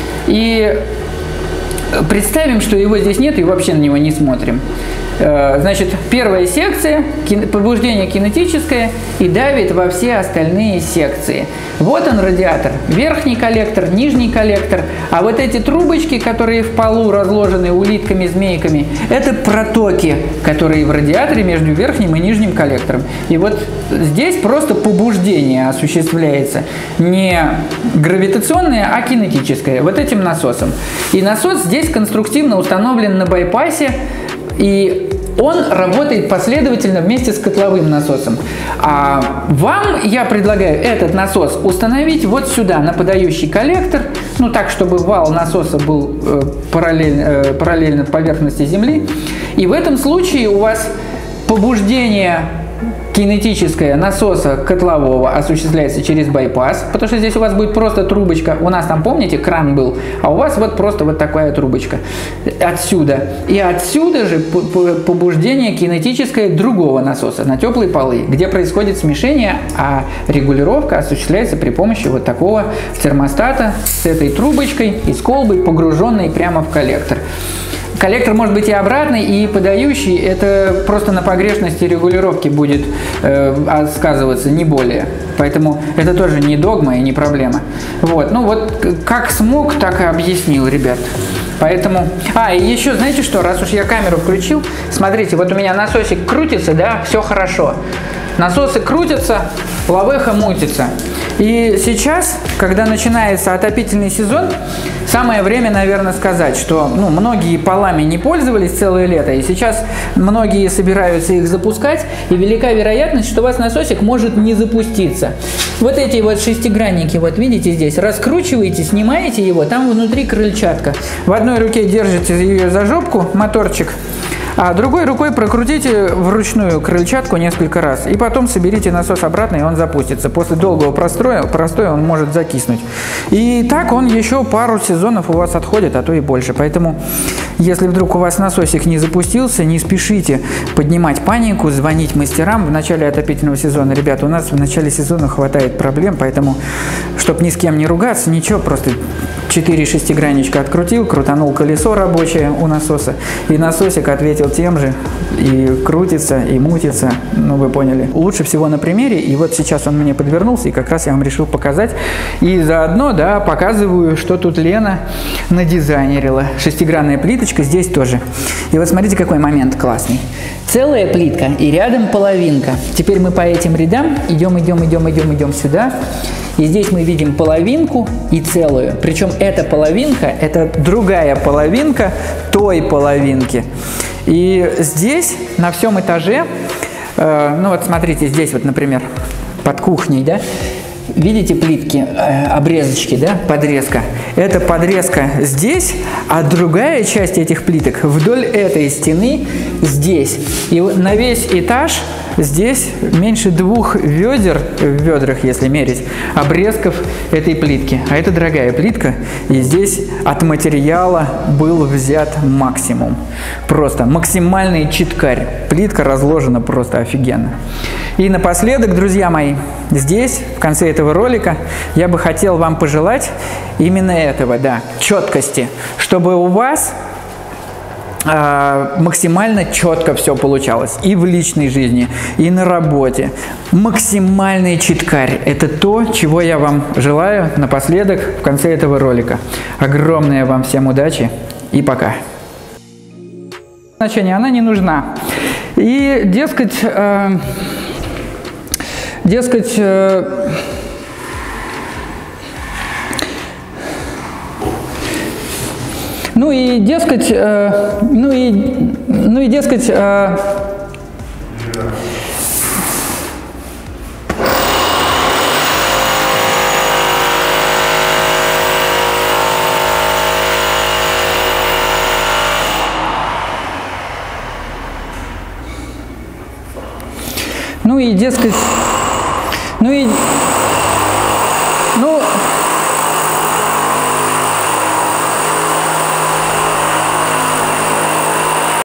И представим, что его здесь нет, и вообще на него не смотрим. Значит, первая секция, побуждение кинетическое, и давит во все остальные секции. Вот он радиатор, верхний коллектор, нижний коллектор, а вот эти трубочки, которые в полу разложены улитками, змейками, это протоки, которые в радиаторе между верхним и нижним коллектором. И вот здесь просто побуждение осуществляется не гравитационное, а кинетическое, вот этим насосом. И насос здесь конструктивно установлен на байпасе, и он работает последовательно вместе с котловым насосом. А вам я предлагаю этот насос установить вот сюда, на подающий коллектор, ну так, чтобы вал насоса был э, параллельно, э, параллельно поверхности земли. И в этом случае у вас побуждение кинетическое насоса котлового осуществляется через байпас, потому что здесь у вас будет просто трубочка. У нас там, помните, кран был, а у вас вот просто вот такая трубочка отсюда. И отсюда же побуждение кинетическое другого насоса на теплые полы, где происходит смешение, а регулировка осуществляется при помощи вот такого термостата с этой трубочкой и с колбой, погруженной прямо в коллектор. Коллектор может быть и обратный, и подающий. Это просто на погрешности регулировки будет э, сказываться, не более. Поэтому это тоже не догма и не проблема. Вот. Ну вот как смог, так и объяснил, ребят. Поэтому... А, и еще, знаете что, раз уж я камеру включил, смотрите, вот у меня насосик крутится, да, все хорошо. Насосы крутятся, лавеха мутится. И сейчас, когда начинается отопительный сезон, самое время, наверное, сказать, что ну, многие полами не пользовались целое лето, и сейчас многие собираются их запускать, и велика вероятность, что у вас насосик может не запуститься. Вот эти вот шестигранники, вот видите здесь, раскручиваете, снимаете его, там внутри крыльчатка. В одной руке держите ее за жопку, моторчик, а другой рукой прокрутите вручную крыльчатку несколько раз. И потом соберите насос обратно, и он запустится. После долгого простоя, простоя он может закиснуть. И так он еще пару сезонов у вас отходит, а то и больше. Поэтому, если вдруг у вас насосик не запустился, не спешите поднимать панику, звонить мастерам в начале отопительного сезона. Ребята, у нас в начале сезона хватает проблем, поэтому, чтобы ни с кем не ругаться, ничего, просто четыре шестигранничка открутил, крутанул колесо рабочее у насоса, и насосик ответил тем же, и крутится, и мутится, ну вы поняли. Лучше всего на примере, и вот сейчас он мне подвернулся, и как раз я вам решил показать. И заодно, да, показываю, что тут Лена надизайнерила. Шестигранная плиточка здесь тоже. И вот смотрите, какой момент классный. Целая плитка, и рядом половинка. Теперь мы по этим рядам идем, идем, идем, идем, идем сюда. И здесь мы видим половинку и целую. Причем эта половинка, это другая половинка той половинки. И здесь, на всем этаже, э, ну вот смотрите, здесь вот, например, под кухней, да, видите плитки, э, обрезочки, да, подрезка? Это подрезка здесь, а другая часть этих плиток вдоль этой стены здесь. И на весь этаж здесь меньше двух ведер, в ведрах, если мерить, обрезков этой плитки. А это дорогая плитка, и здесь от материала был взят максимум. Просто максимальный читкарь. Плитка разложена просто офигенно. И напоследок, друзья мои, здесь, в конце этого ролика, я бы хотел вам пожелать именно этого, да, четкости, чтобы у вас максимально четко все получалось и в личной жизни, и на работе. Максимальный читкарь – это то, чего я вам желаю напоследок в конце этого ролика. Огромное вам всем удачи и пока. Значение, она не нужна. И, дескать, э, дескать, э, Ну и, дескать, э, ну и, ну и, дескать, э, ну и, дескать, ну и...